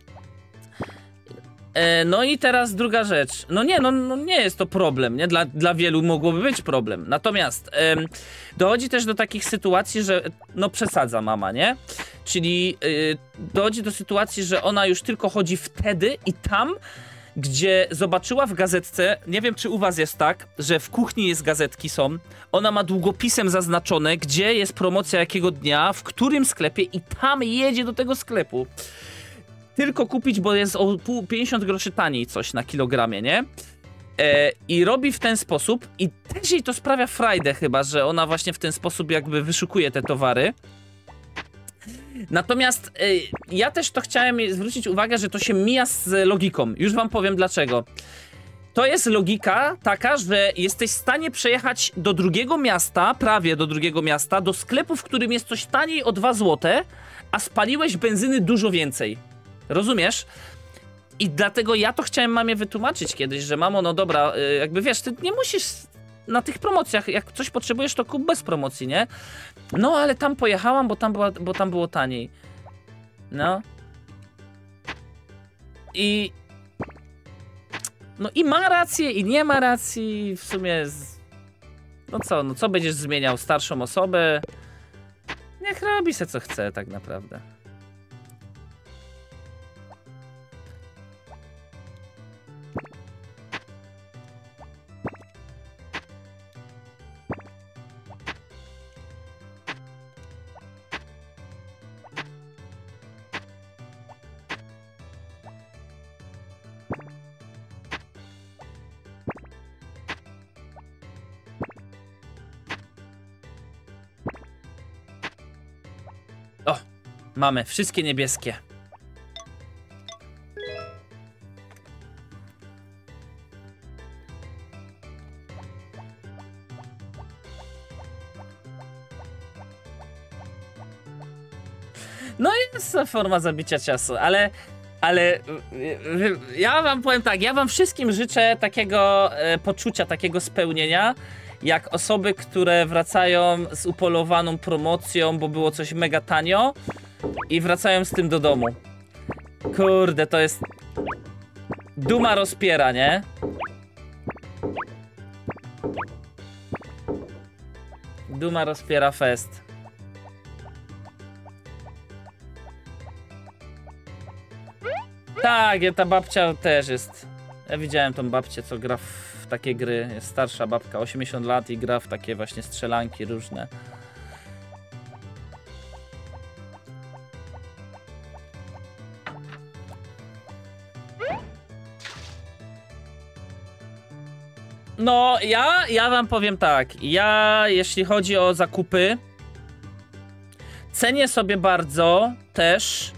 No i teraz druga rzecz. No nie jest to problem, nie? Dla wielu mogłoby być problem. Natomiast dochodzi też do takich sytuacji, że no przesadza mama, nie? Czyli dochodzi do sytuacji, że ona już tylko chodzi wtedy i tam, gdzie zobaczyła w gazetce, nie wiem czy u was jest tak, że w kuchni jest gazetki są, ona ma długopisem zaznaczone, gdzie jest promocja jakiego dnia, w którym sklepie i tam jedzie do tego sklepu. Tylko kupić, bo jest o 50 groszy taniej coś na kilogramie, nie? I robi w ten sposób i też jej to sprawia frajdę chyba, że ona właśnie w ten sposób jakby wyszukuje te towary. Natomiast ja też to chciałem zwrócić uwagę, że to się mija z logiką. Już wam powiem dlaczego. To jest logika taka, że jesteś w stanie przejechać do drugiego miasta, prawie do drugiego miasta, do sklepu, w którym jest coś taniej o 2 zł, a spaliłeś benzyny dużo więcej. Rozumiesz? I dlatego ja to chciałem mamie wytłumaczyć kiedyś, że mamo, no dobra, jakby wiesz, ty nie musisz na tych promocjach, jak coś potrzebujesz, to kup bez promocji, nie? No, ale tam pojechałam, bo tam było taniej. No. No i ma rację, i nie ma racji, w sumie... No co będziesz zmieniał? Starszą osobę? Niech robi se co chce, tak naprawdę. O, mamy wszystkie niebieskie. No jest to forma zabicia czasu, ale ja wam powiem tak, ja wam wszystkim życzę takiego poczucia, takiego spełnienia, jak osoby, które wracają z upolowaną promocją, bo było coś mega tanio i wracają z tym do domu. Kurde, to jest... Duma rozpiera, nie? Duma rozpiera fest. Tak, ta babcia też jest. Ja widziałem tą babcię, co gra w takie gry. Jest starsza babka, 80 lat i gra w takie właśnie strzelanki różne. No, ja wam powiem tak. Ja, jeśli chodzi o zakupy, cenię sobie bardzo też,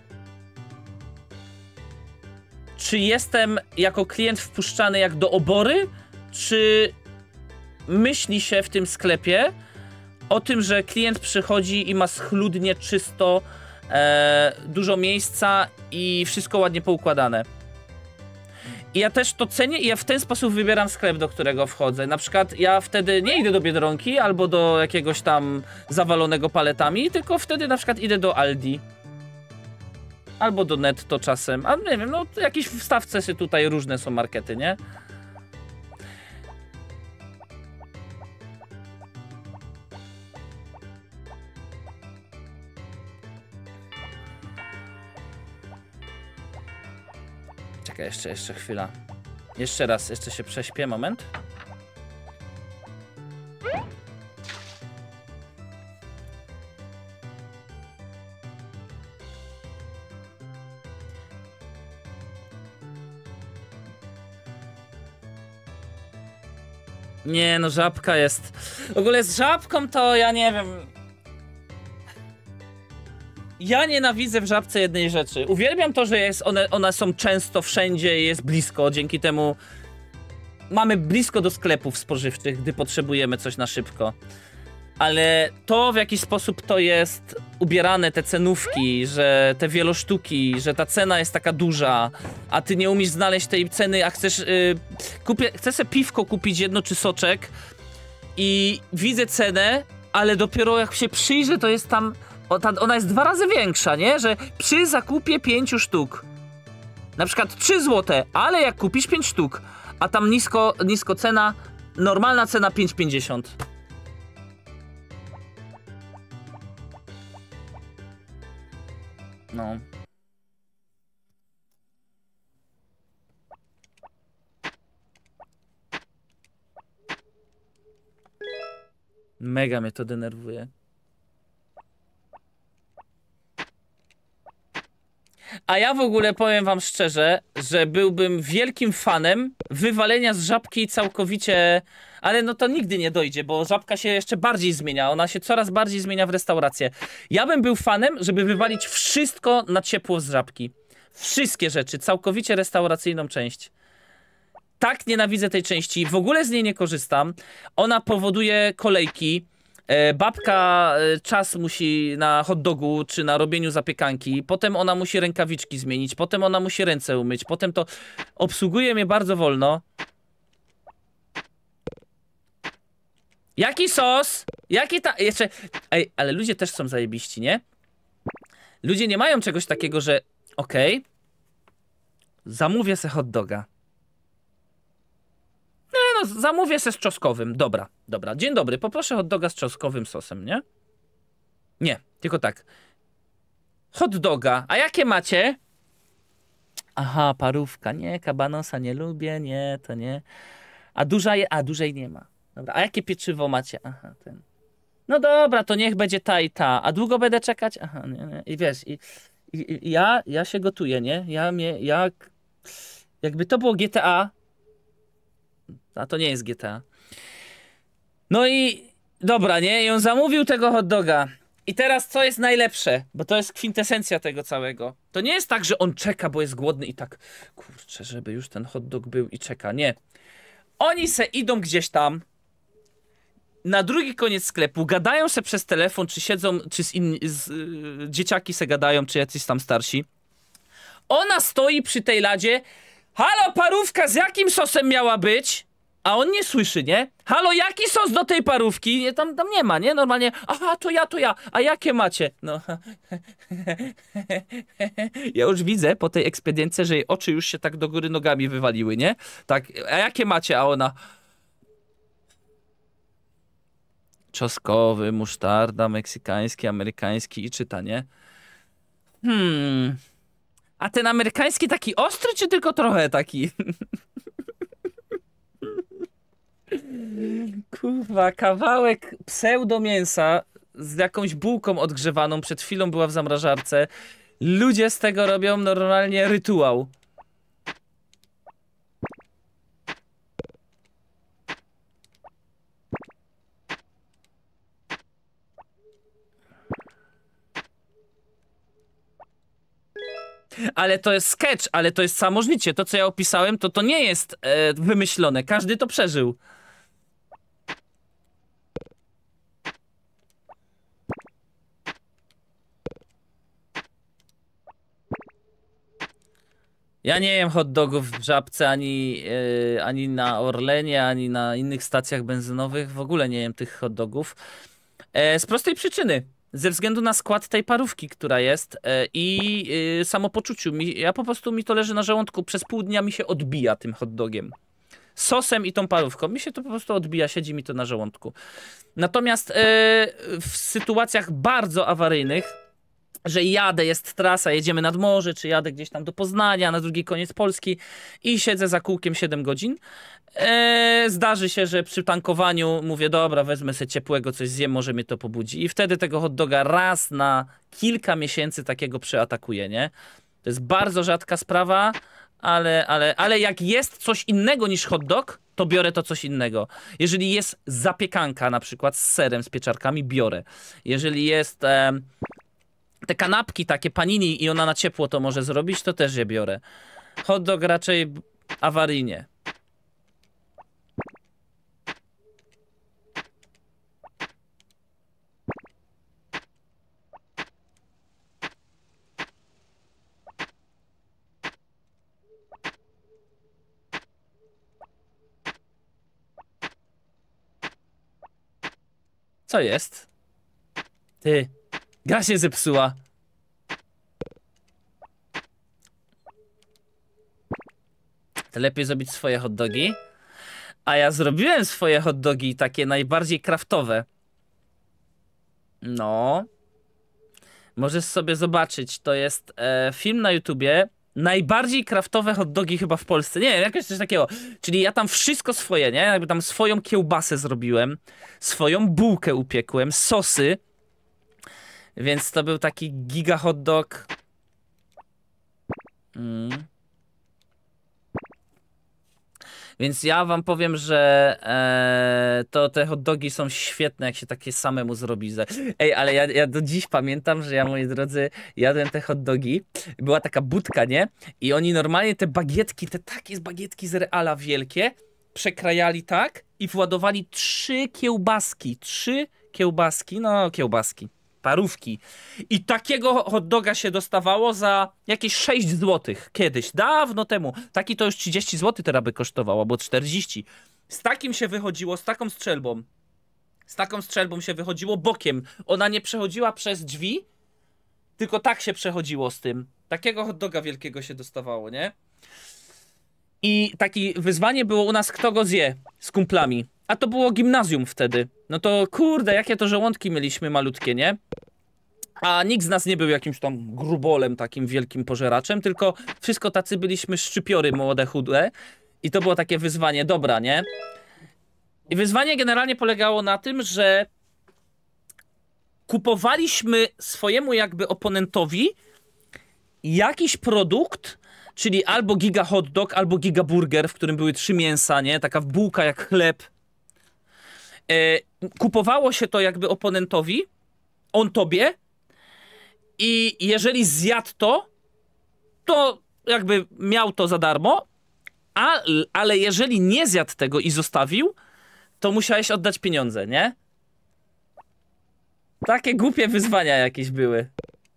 czy jestem jako klient wpuszczany jak do obory, czy myśli się w tym sklepie o tym, że klient przychodzi i ma schludnie, czysto, dużo miejsca i wszystko ładnie poukładane. I ja też to cenię i ja w ten sposób wybieram sklep, do którego wchodzę. Na przykład ja wtedy nie idę do Biedronki albo do jakiegoś tam zawalonego paletami, tylko wtedy na przykład idę do Aldi. Albo do Netto czasem, a nie wiem, no jakieś w stawce się tutaj różne są markety, nie? Czekaj, jeszcze chwila. Jeszcze raz, jeszcze się prześpię, moment. Nie, no żabka jest... W ogóle z żabką to ja nie wiem... Ja nienawidzę w żabce jednej rzeczy. Uwielbiam to, że one są często wszędzie i jest blisko, dzięki temu mamy blisko do sklepów spożywczych, gdy potrzebujemy coś na szybko. Ale to, w jaki sposób to jest ubierane, te cenówki, że te wielosztuki, że ta cena jest taka duża, a ty nie umiesz znaleźć tej ceny, a chcesz... chcę sobie piwko kupić jedno czy soczek i widzę cenę, ale dopiero jak się przyjrzę, to jest tam... Ona jest 2 razy większa, nie? Że przy zakupie 5 sztuk. Na przykład 3 zł, ale jak kupisz 5 sztuk, a tam nisko cena, normalna cena 5,50. No. Mega mnie to denerwuje. A ja w ogóle powiem wam szczerze, że byłbym wielkim fanem wywalenia z Żabki całkowicie... Ale no to nigdy nie dojdzie, bo Żabka się jeszcze bardziej zmienia. Ona się coraz bardziej zmienia w restaurację. Ja bym był fanem, żeby wywalić wszystko na ciepło z Żabki. Wszystkie rzeczy, całkowicie restauracyjną część. Tak nienawidzę tej części, w ogóle z niej nie korzystam. Ona powoduje kolejki. Babka czas musi na hot dogu czy na robieniu zapiekanki, potem ona musi rękawiczki zmienić, potem ona musi ręce umyć, potem to obsługuje mnie bardzo wolno. Jaki sos? Jaki jeszcze... Ej, ale ludzie też są zajebiści, nie? Ludzie nie mają czegoś takiego, że okej, zamówię se hot doga. No, zamówię se z czosnkowym. Dobra. Dzień dobry, poproszę hot doga z czosnkowym sosem, nie? Nie, tylko tak. Hot doga, a jakie macie? Aha, parówka. Nie, kabanosa nie lubię, nie, to nie. A dużej nie ma. Dobra, a jakie pieczywo macie? Aha, ten. No dobra, to niech będzie ta i ta. A długo będę czekać? Aha, nie. I wiesz, ja się gotuję, nie? Jakby to było GTA... A to nie jest GTA. No i dobra, nie? I on zamówił tego hot doga. I teraz co jest najlepsze? Bo to jest kwintesencja tego całego. To nie jest tak, że on czeka, bo jest głodny i tak, kurczę, żeby już ten hot dog był i czeka. Nie. Oni se idą gdzieś tam na drugi koniec sklepu, gadają se przez telefon, czy siedzą, czy dzieciaki se gadają, czy jacyś tam starsi. Ona stoi przy tej ladzie. Halo, parówka, z jakim sosem miała być? A on nie słyszy, nie? Halo, jaki sos do tej parówki? Nie, tam nie ma, nie? Normalnie, aha, to ja. A jakie macie? No. Ja już widzę po tej ekspediencji, że jej oczy już się tak do góry nogami wywaliły, nie? Tak, a jakie macie? A ona... Czosnkowy, musztarda, meksykański, amerykański i czyta, nie? A ten amerykański taki ostry, czy tylko trochę taki? Kurwa, kawałek pseudo-mięsa z jakąś bułką odgrzewaną, przed chwilą była w zamrażarce. Ludzie z tego robią normalnie rytuał. Ale to jest sketch, ale to jest samo życie. To, co ja opisałem, to nie jest wymyślone. Każdy to przeżył. Ja nie jem hot dogów w Żabce, ani na Orlenie, ani na innych stacjach benzynowych. W ogóle nie jem tych hot dogów. Z prostej przyczyny. Ze względu na skład tej parówki, która jest i samopoczuciu. Ja po prostu mi to leży na żołądku. Przez pół dnia mi się odbija tym hot dogiem. Sosem i tą parówką. Mi się to po prostu odbija, siedzi mi to na żołądku. Natomiast w sytuacjach bardzo awaryjnych, że jadę, jest trasa, jedziemy nad morze, czy jadę gdzieś tam do Poznania, na drugi koniec Polski i siedzę za kółkiem 7 godzin. Zdarzy się, że przy tankowaniu mówię, dobra, wezmę sobie ciepłego, coś zjem, może mnie to pobudzi. I wtedy tego hot doga raz na kilka miesięcy takiego przyatakuję, nie? To jest bardzo rzadka sprawa, ale jak jest coś innego niż hot dog, to biorę to coś innego. Jeżeli jest zapiekanka na przykład z serem, z pieczarkami, biorę. Jeżeli jest... te kanapki takie panini i ona na ciepło to może zrobić, to też je biorę. Hot dog raczej awaryjnie. Co jest? Ty, gra się zepsuła. To lepiej zrobić swoje hot dogi. A ja zrobiłem swoje hot dogi takie najbardziej kraftowe. No. Możesz sobie zobaczyć, to jest film na YouTubie. Najbardziej kraftowe hot dogi chyba w Polsce. Nie wiem, jakoś coś takiego. Czyli ja tam wszystko swoje, nie? Jakby tam swoją kiełbasę zrobiłem. Swoją bułkę upiekłem. Sosy. Więc to był taki giga hot dog. Więc ja wam powiem, że to te hot dogi są świetne, jak się takie samemu zrobi. Ej, ale ja do dziś pamiętam, że ja, moi drodzy, jadłem te hot dogi. Była taka budka, nie? I oni normalnie te bagietki, te takie bagietki z Reala wielkie, przekrajali tak i władowali 3 kiełbaski. 3 kiełbaski, no kiełbaski. Parówki. I takiego hot doga się dostawało za jakieś 6 zł kiedyś, dawno temu. Taki to już 30 zł teraz by kosztował, albo 40. Z takim się wychodziło, z taką strzelbą. Z taką strzelbą się wychodziło bokiem. Ona nie przechodziła przez drzwi, tylko tak się przechodziło z tym. Takiego hot doga wielkiego się dostawało, nie? I takie wyzwanie było u nas, kto go zje z kumplami. A to było gimnazjum wtedy. No to kurde, jakie to żołądki mieliśmy malutkie, nie? A nikt z nas nie był jakimś tam grubolem, takim wielkim pożeraczem, tylko wszystko tacy byliśmy szczypiory młode, chude. I to było takie wyzwanie, dobra, nie? I wyzwanie generalnie polegało na tym, że kupowaliśmy swojemu jakby oponentowi jakiś produkt, czyli albo giga hot dog, albo giga burger, w którym były 3 mięsa, nie? Taka bułka jak chleb. Kupowało się to jakby oponentowi, on tobie, i jeżeli zjadł to, to jakby miał to za darmo, ale jeżeli nie zjadł tego i zostawił, to musiałeś oddać pieniądze, nie? Takie głupie wyzwania jakieś były.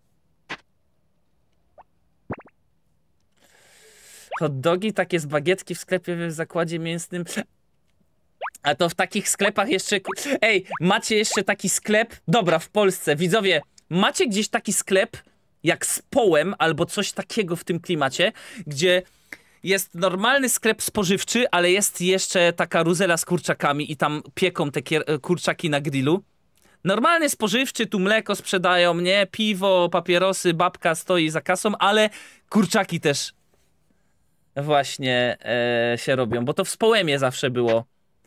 Hot dogi, takie z bagietki w sklepie w zakładzie mięsnym. A to w takich sklepach jeszcze... Ej, macie jeszcze taki sklep? Dobra, w Polsce, widzowie, macie gdzieś taki sklep jak z Połem albo coś takiego w tym klimacie, gdzie jest normalny sklep spożywczy, ale jest jeszcze taka ruzela z kurczakami i tam pieką te kurczaki na grillu. Normalny spożywczy, tu mleko sprzedają, nie? Piwo, papierosy, babka stoi za kasą, ale kurczaki też właśnie się robią, bo to w Społemie zawsze było.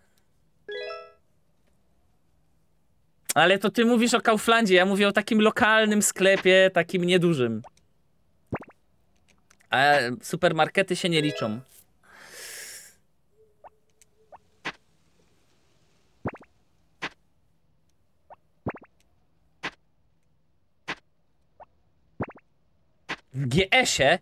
Ale to ty mówisz o Kauflandzie, ja mówię o takim lokalnym sklepie, takim niedużym. A supermarkety się nie liczą. W GS-ie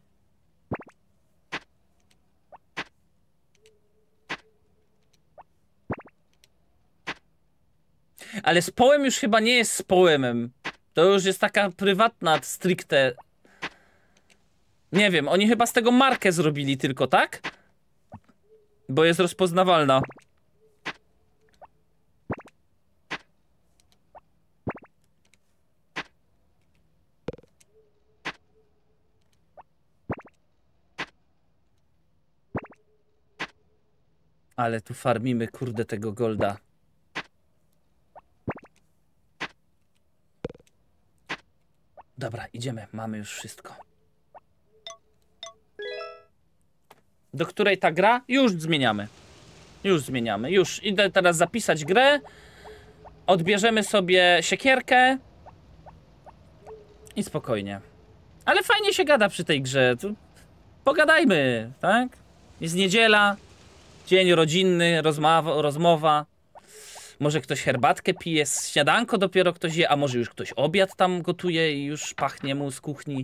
ale z Połem już chyba nie jest z Połemem. To już jest taka prywatna, stricte. Nie wiem, oni chyba z tego markę zrobili tylko, tak? Bo jest rozpoznawalna. Ale tu farmimy, kurde, tego golda. Dobra, idziemy, mamy już wszystko. Do której ta gra? Już zmieniamy. Już zmieniamy. Już idę teraz zapisać grę. Odbierzemy sobie siekierkę. I spokojnie. Ale fajnie się gada przy tej grze. Tu pogadajmy, tak? Jest niedziela. Dzień rodzinny, rozmowa. Może ktoś herbatkę pije, śniadanko dopiero ktoś je, a może już ktoś obiad tam gotuje i już pachnie mu z kuchni.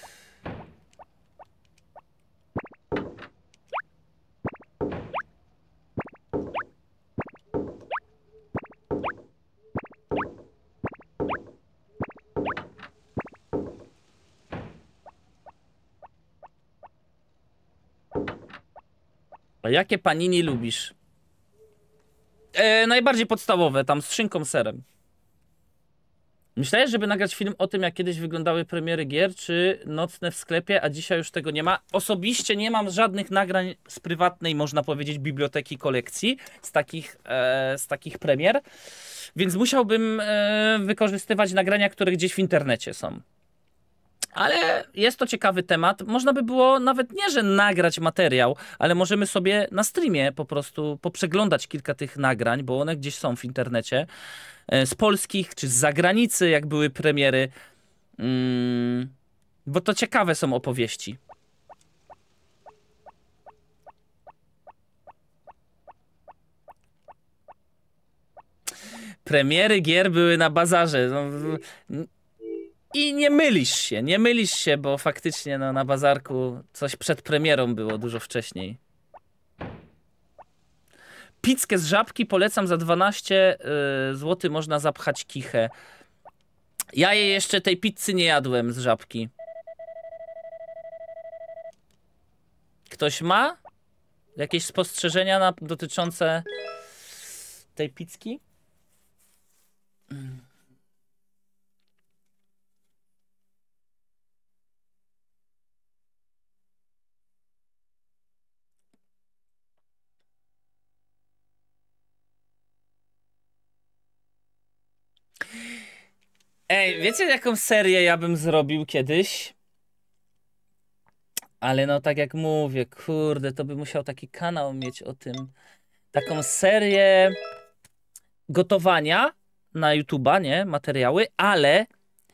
A jakie panini lubisz? Najbardziej podstawowe, tam z szynką, serem. Myślałeś, żeby nagrać film o tym, jak kiedyś wyglądały premiery gier, czy nocne w sklepie, a dzisiaj już tego nie ma? Osobiście nie mam żadnych nagrań z prywatnej, można powiedzieć, biblioteki kolekcji, z takich premier, więc musiałbym wykorzystywać nagrania, które gdzieś w internecie są. Ale jest to ciekawy temat. Można by było nawet nie, że nagrać materiał, ale możemy sobie na streamie po prostu poprzeglądać kilka tych nagrań, bo one gdzieś są w internecie. Z polskich czy z zagranicy, jak były premiery. Bo to ciekawe są opowieści. Premiery gier były na bazarze. I nie mylisz się, bo faktycznie no, na bazarku coś przed premierą było dużo wcześniej. Pizzkę z Żabki polecam za 12 zł, można zapchać kichę. Ja jej jeszcze tej pizzy nie jadłem z Żabki. Ktoś ma jakieś spostrzeżenia dotyczące tej pizzki? Ej, wiecie jaką serię ja bym zrobił kiedyś? Ale no tak jak mówię, kurde, to by musiał taki kanał mieć o tym. Taką serię gotowania na YouTube'a, nie? Materiały, ale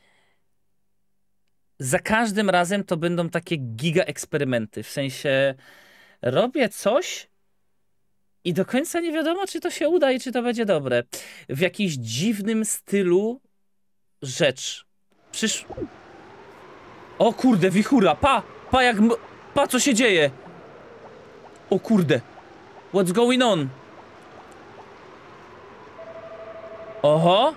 za każdym razem to będą takie giga eksperymenty. W sensie robię coś i do końca nie wiadomo, czy to się uda i czy to będzie dobre. W jakimś dziwnym stylu rzecz. O kurde, wichura, pa jak... Pa, co się dzieje? O kurde. What's going on? Oho.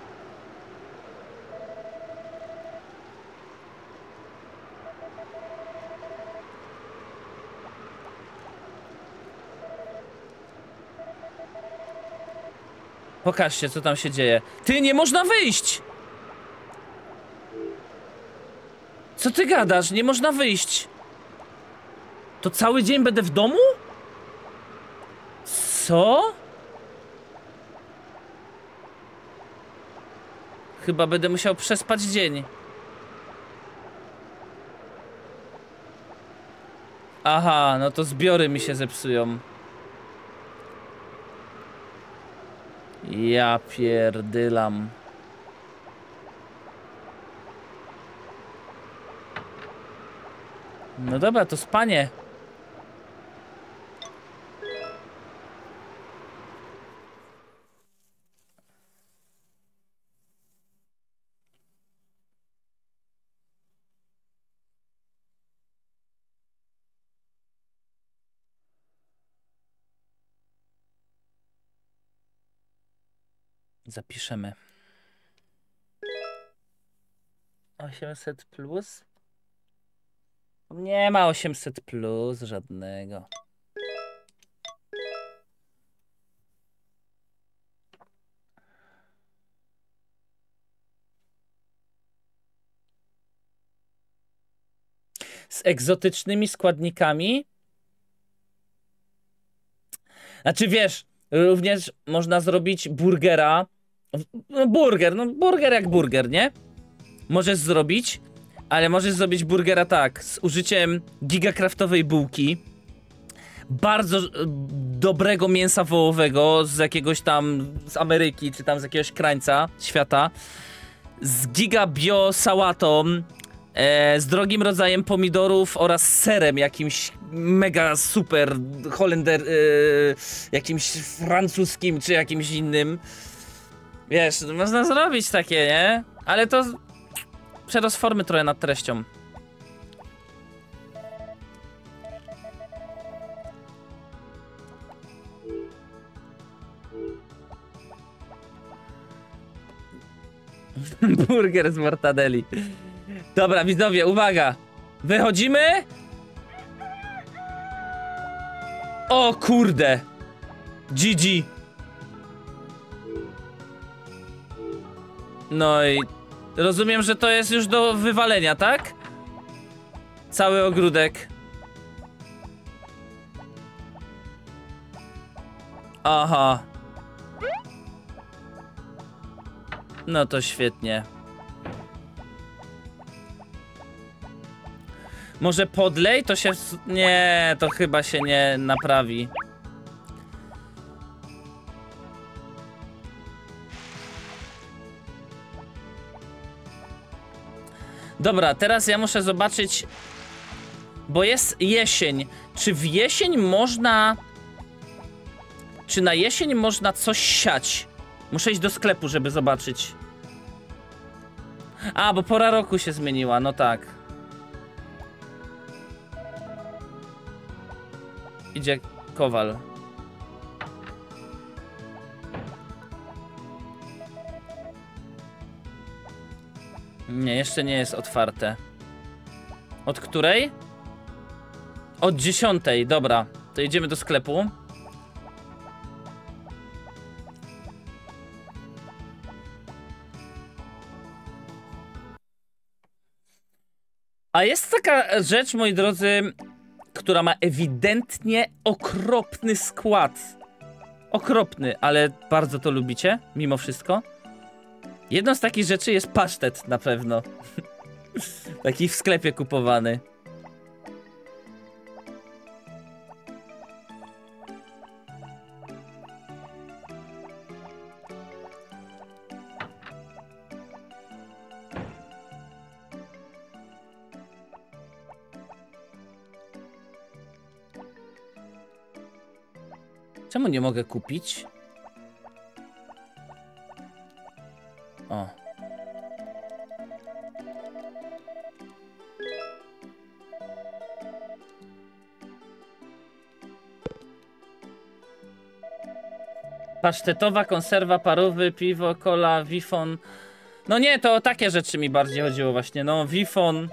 Pokażcie, co tam się dzieje. Ty, nie można wyjść! Co ty gadasz? Nie można wyjść. To cały dzień będę w domu? Co? Chyba będę musiał przespać dzień. Aha, no to zbiory mi się zepsują. Ja pierdylam. No dobra, to spanie. Zapiszemy. 800 plus? Nie ma 800 plus żadnego. Z egzotycznymi składnikami? Znaczy wiesz, również można zrobić burgera. Burger jak burger, nie? Możesz zrobić, ale możesz zrobić burgera tak, z użyciem gigakraftowej bułki, bardzo dobrego mięsa wołowego z jakiegoś tam, z Ameryki, czy tam z jakiegoś krańca świata, z giga bio sałatą, z drogim rodzajem pomidorów oraz serem jakimś mega super holender, jakimś francuskim czy jakimś innym. Wiesz, można zrobić takie, nie? Ale to przerost formy trochę nad treścią. Burger z mortadeli. Dobra, widzowie, uwaga. Wychodzimy? O kurde. GG. No i rozumiem, że to jest już do wywalenia, tak? Cały ogródek. Aha. No to świetnie. Może podlej? To się... Nie, to chyba się nie naprawi. Dobra, teraz ja muszę zobaczyć... Bo jest jesień. Czy w jesień można... Czy na jesień można coś siać? Muszę iść do sklepu, żeby zobaczyć. A, bo pora roku się zmieniła, no tak. Idzie kowal. Nie, jeszcze nie jest otwarte. Od której? Od 10, dobra. To idziemy do sklepu. A jest taka rzecz, moi drodzy, która ma ewidentnie okropny skład. Okropny, ale bardzo to lubicie, mimo wszystko. Jedną z takich rzeczy jest pasztet, na pewno. Taki w sklepie kupowany. Czemu nie mogę kupić? O. Pasztetowa, konserwa, parówy, piwo, cola, wifon. No nie, to o takie rzeczy mi bardziej chodziło właśnie. No, wifon.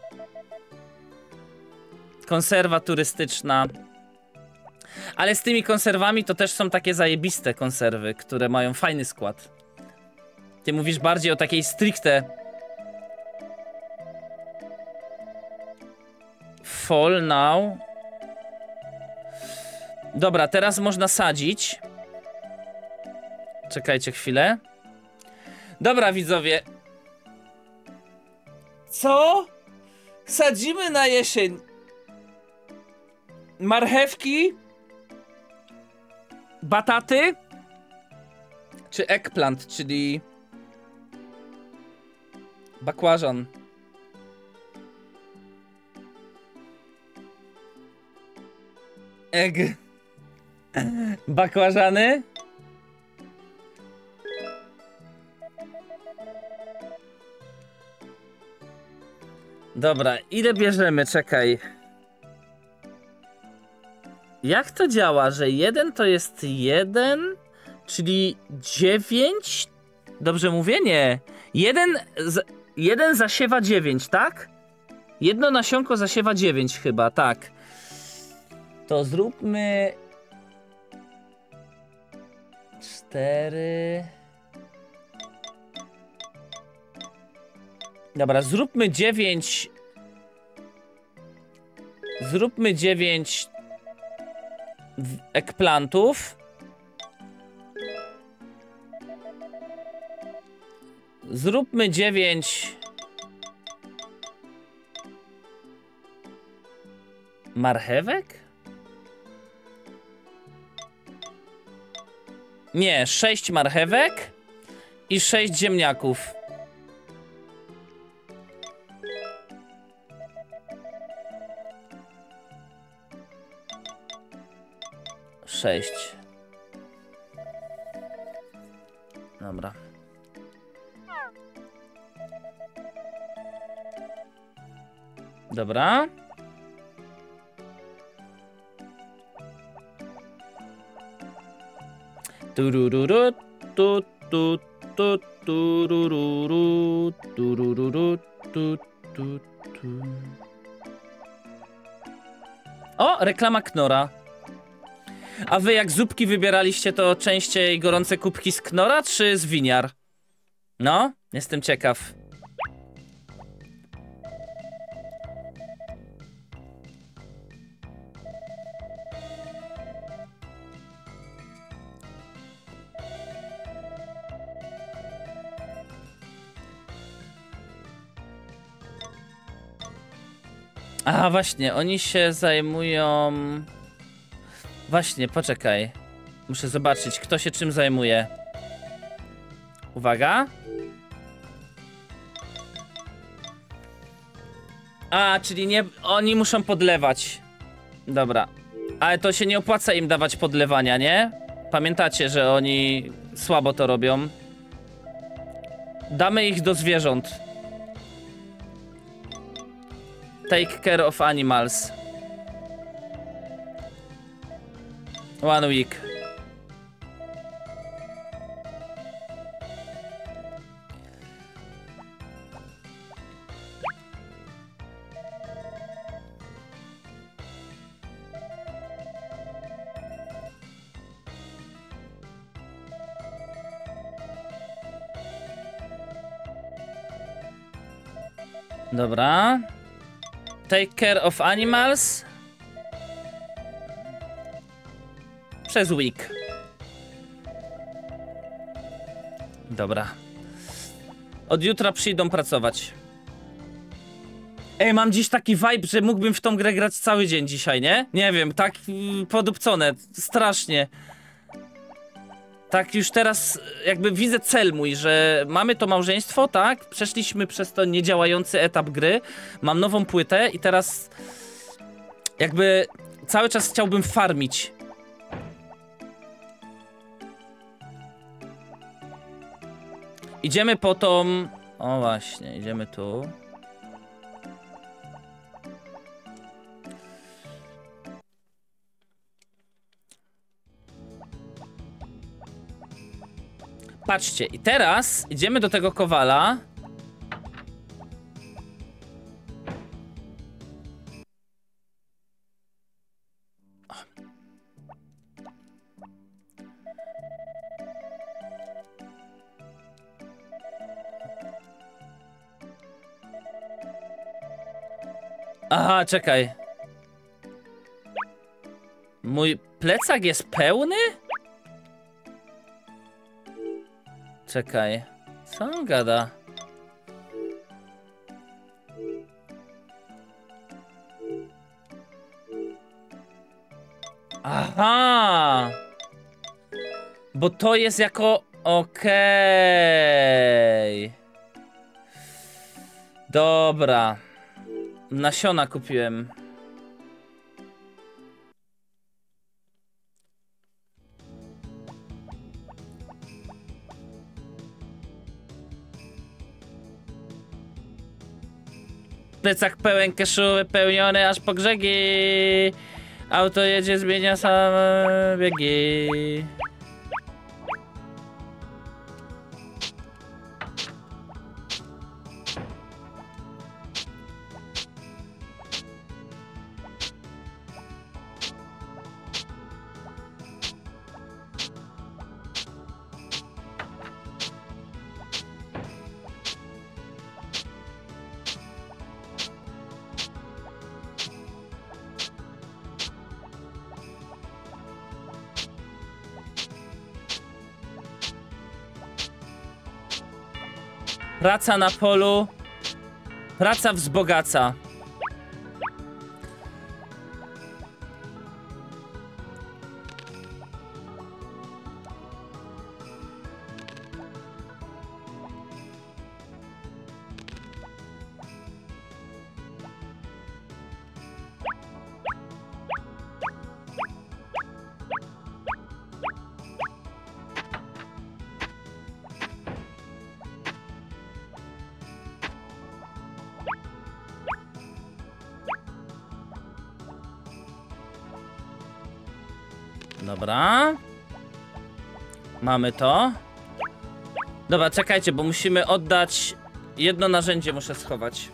Konserwa turystyczna. Ale z tymi konserwami to też są takie zajebiste konserwy, które mają fajny skład. Ty mówisz bardziej o takiej stricte... Fall now. Dobra, teraz można sadzić. Czekajcie chwilę. Dobra, widzowie. Co? Sadzimy na jesień marchewki, bataty czy eggplant, czyli bakłażan. Bakłażany. Dobra, ile bierzemy? Czekaj. Jak to działa, że 1 to jest 1, czyli 9? Dobrze mówię? Nie. 1 zasiewa 9, tak? Jedno nasionko zasiewa 9 chyba, tak. To zróbmy... 4... Dobra, zróbmy 9... Zróbmy 9... eggplantów. Zróbmy 9 marchewek? Nie, 6 marchewek i 6 ziemniaków. Dobra. Dobra. Turururu, tu, tu, tu, turururu, turururu, tu, tu, tu. O, reklama Knora. A wy jak zupki wybieraliście, to częściej gorące kubki z Knora czy z winiar? No, jestem ciekaw. A właśnie, oni się zajmują... Właśnie, poczekaj. Muszę zobaczyć, kto się czym zajmuje. Uwaga. A, czyli nie... Oni muszą podlewać. Dobra. Ale to się nie opłaca im dawać podlewania, nie? Pamiętacie, że oni słabo to robią. Damy ich do zwierząt. Take care of animals. 1 week. Dobra. Take care of animals. Przez week. Dobra. Od jutra przyjdą pracować. Ej, mam dziś taki vibe, że mógłbym w tą grę grać cały dzień dzisiaj, nie? Nie wiem, tak podupcone, strasznie. Tak już teraz jakby widzę cel mój, że mamy to małżeństwo, tak? Przeszliśmy przez to niedziałający etap gry. Mam nową płytę i teraz jakby cały czas chciałbym farmić. Idziemy po tą... O właśnie, idziemy tu. Patrzcie, i teraz idziemy do tego kowala. Aha, czekaj. Mój plecak jest pełny? Czekaj. Co on gada? Aha! Bo to jest jako... Okej. Dobra. Nasiona kupiłem. Plecak pełen keszu, wypełniony aż po brzegi. Auto jedzie, zmienia same biegi. Praca na polu. Praca wzbogaca. Dobra. Mamy to. Dobra, czekajcie, bo musimy oddać... Jedno narzędzie muszę schować.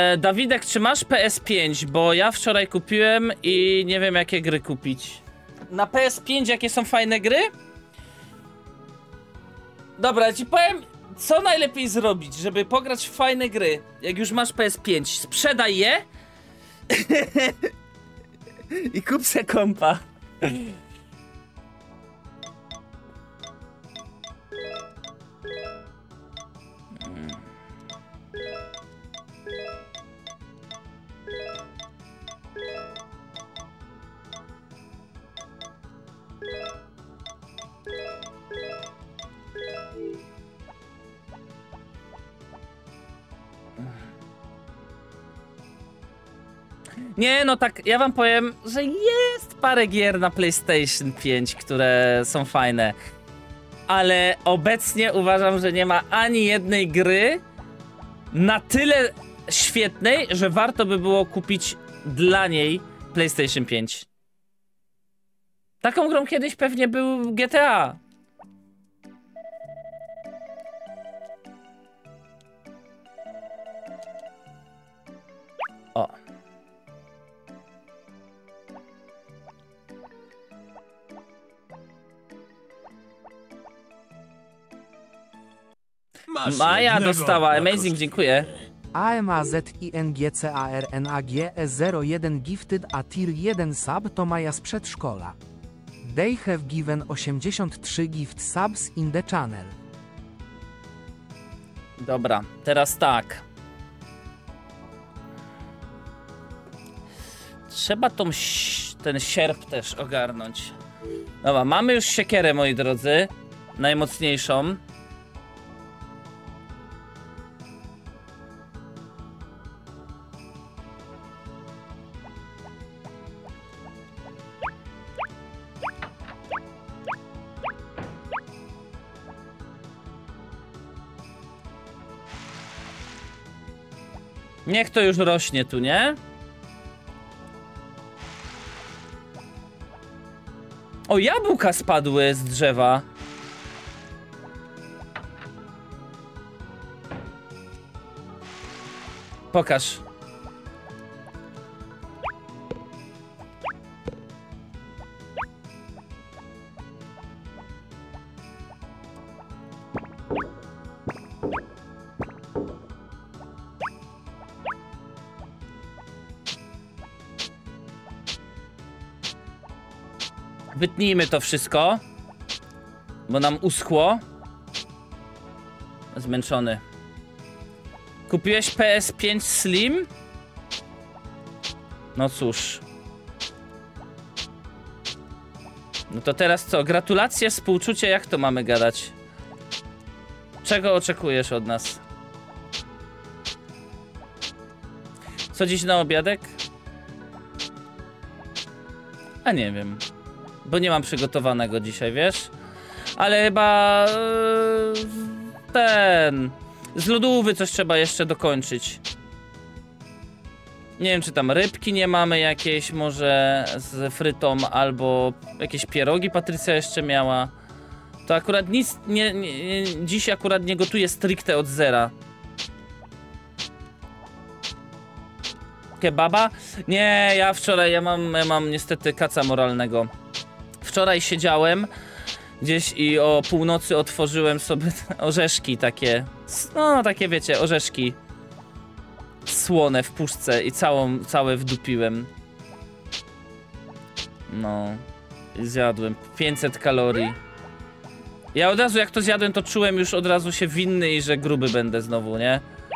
Dawidek, czy masz PS5? Bo ja wczoraj kupiłem i nie wiem, jakie gry kupić. Na PS5 jakie są fajne gry? Dobra, ja ci powiem, co najlepiej zrobić, żeby pograć w fajne gry. Jak już masz PS5, sprzedaj je i kup se kompa. Nie, no tak, ja wam powiem, że jest parę gier na PlayStation 5, które są fajne. Ale obecnie uważam, że nie ma ani jednej gry na tyle świetnej, że warto by było kupić dla niej PlayStation 5. Taką grą kiedyś pewnie był GTA. O. Maja dostała, amazing, dziękuję. AMAZINGCARNAGE01 gifted a tier 1 sub to Maja z przedszkola. They have given 83 gift subs in the channel. Dobra, teraz tak. Trzeba ten sierp też ogarnąć. Dobra, mamy już siekierę, moi drodzy. Najmocniejszą. Niech to już rośnie tu, nie? O, jabłka spadły z drzewa. Pokaż. Wytnijmy to wszystko, bo nam uschło. Zmęczony. Kupiłeś PS5 Slim? No cóż. No to teraz co? Gratulacje, współczucie, jak to mamy gadać? Czego oczekujesz od nas? Co dziś na obiadek? A nie wiem. Bo nie mam przygotowanego dzisiaj, wiesz? Ale chyba... z lodówy coś trzeba jeszcze dokończyć. Nie wiem, czy tam rybki nie mamy jakieś, może z frytą, albo jakieś pierogi Patrycja jeszcze miała. To akurat nic... dziś akurat nie gotuję stricte od zera. Kebaba? Nie, ja wczoraj, ja mam niestety kaca moralnego. Wczoraj siedziałem gdzieś i o północy otworzyłem sobie orzeszki takie, no takie wiecie, orzeszki słone w puszce i całe wdupiłem. No, i zjadłem 500 kalorii. Ja od razu jak to zjadłem, to czułem już od razu się winny i że gruby będę znowu, nie?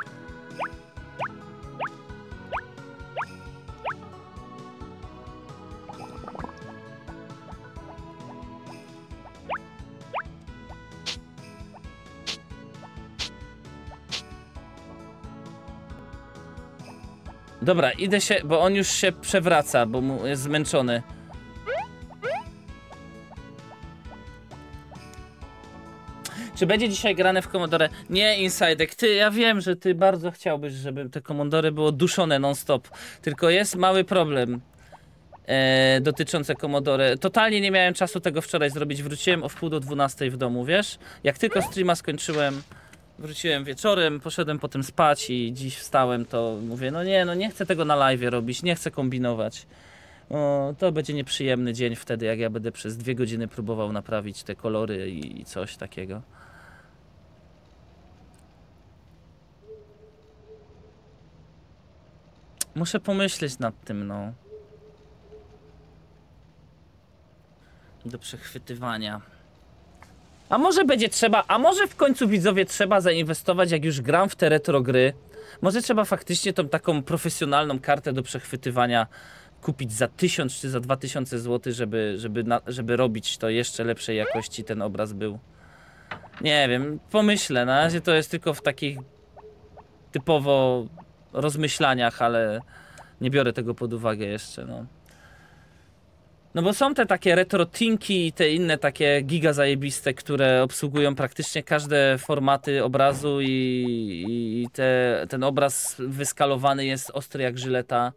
Dobra, idę się, bo on już się przewraca, bo mu jest zmęczony. Czy będzie dzisiaj grane w Commodore? Nie, Insidek, ty, ja wiem, że ty bardzo chciałbyś, żeby te Commodore było duszone non-stop. Tylko jest mały problem dotyczący Commodore. Totalnie nie miałem czasu tego wczoraj zrobić. Wróciłem o 11:30 w domu, wiesz? Jak tylko streama skończyłem, wróciłem wieczorem, poszedłem potem spać i dziś wstałem, to mówię, no nie chcę tego na live robić, nie chcę kombinować. O, to będzie nieprzyjemny dzień wtedy, jak ja będę przez 2 godziny próbował naprawić te kolory i coś takiego. Muszę pomyśleć nad tym, no. Do przechwytywania. A może będzie trzeba, a może w końcu widzowie trzeba zainwestować, jak już gram w te retro gry. Może trzeba faktycznie tą taką profesjonalną kartę do przechwytywania kupić za 1000 czy za 2000 zł, żeby robić to jeszcze lepszej jakości ten obraz był. Nie wiem, pomyślę. Na razie to jest tylko w takich typowo rozmyślaniach, ale nie biorę tego pod uwagę jeszcze, no. No bo są te takie retro-tinki i te inne takie giga zajebiste, które obsługują praktycznie każde formaty obrazu i ten obraz wyskalowany jest ostry jak żyleta.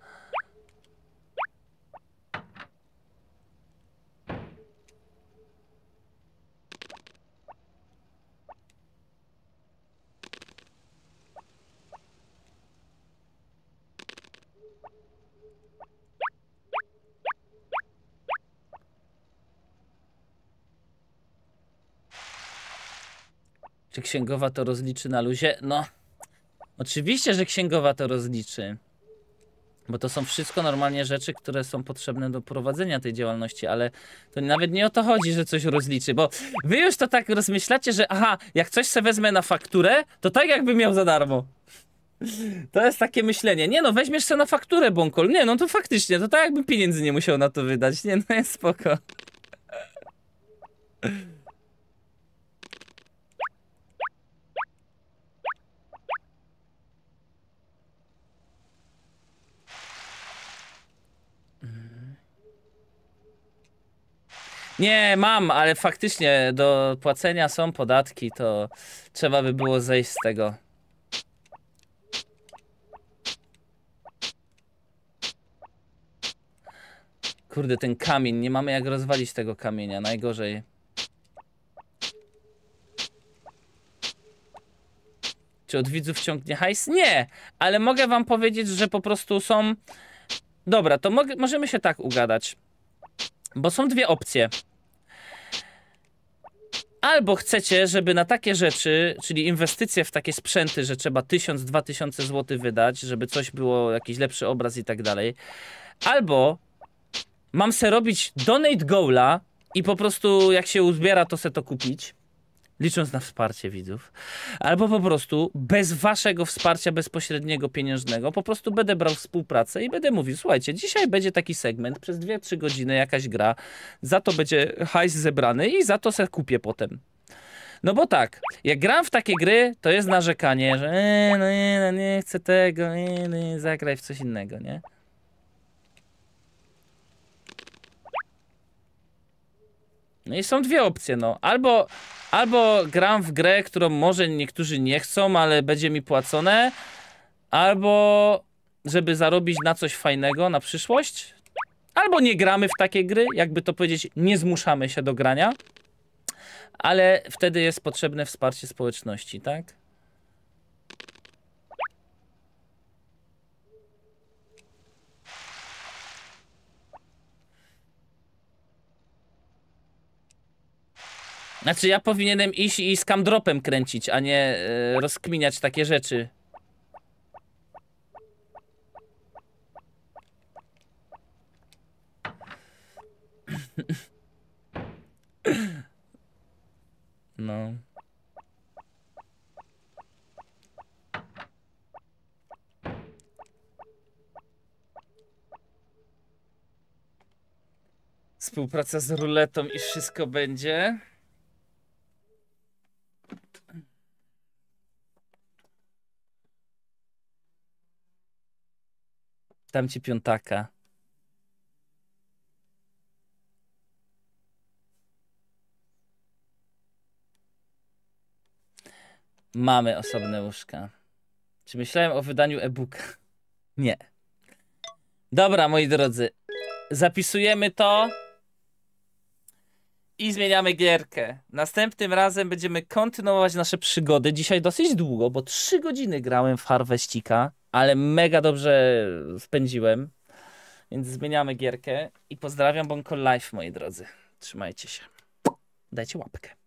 Czy księgowa to rozliczy na luzie? No, oczywiście, że księgowa to rozliczy. Bo to są wszystko normalnie rzeczy, które są potrzebne do prowadzenia tej działalności, ale to nawet nie o to chodzi, że coś rozliczy, bo wy już to tak rozmyślacie, że aha, jak coś se wezmę na fakturę, to tak jakby miał za darmo. To jest takie myślenie. Nie no, weźmiesz se na fakturę, Bąkol. Nie no, to faktycznie, to tak jakbym pieniędzy nie musiał na to wydać. Nie no, jest spoko. Nie, mam, ale faktycznie do płacenia są podatki, to trzeba by było zejść z tego. Kurde, ten kamień, nie mamy jak rozwalić tego kamienia, najgorzej. Czy od widzów ciągnie hajs? Nie, ale mogę wam powiedzieć, że po prostu są... Dobra, to możemy się tak ugadać. Bo są dwie opcje. Albo chcecie, żeby na takie rzeczy, czyli inwestycje w takie sprzęty, że trzeba 1000–2000 zł wydać, żeby coś było, jakiś lepszy obraz i tak dalej. Albo mam se robić donate goala i po prostu jak się uzbiera, to se to kupić. Licząc na wsparcie widzów. Albo po prostu bez waszego wsparcia bezpośredniego pieniężnego po prostu będę brał współpracę i będę mówił, słuchajcie, dzisiaj będzie taki segment, przez 2–3 godziny jakaś gra, za to będzie hajs zebrany i za to se kupię potem. No bo tak, jak gram w takie gry, to jest narzekanie, że no nie chcę tego, zagraj w coś innego, nie? No i są dwie opcje, no. Albo gram w grę, którą może niektórzy nie chcą, ale będzie mi płacone, albo żeby zarobić na coś fajnego na przyszłość, albo nie gramy w takie gry, jakby to powiedzieć, nie zmuszamy się do grania, ale wtedy jest potrzebne wsparcie społeczności, tak? Znaczy ja powinienem iść i z camdropem kręcić, a nie rozkminiać takie rzeczy. No. Współpraca z ruletą i wszystko będzie. Dam ci piątaka. Mamy osobne łóżka. Czy myślałem o wydaniu e-booka? Nie. Dobra, moi drodzy. Zapisujemy to i zmieniamy gierkę. Następnym razem będziemy kontynuować nasze przygody. Dzisiaj dosyć długo, bo 3 godziny grałem w Harvestika, ale mega dobrze spędziłem. Więc zmieniamy gierkę i pozdrawiam Bonko Live, moi drodzy. Trzymajcie się. Dajcie łapkę.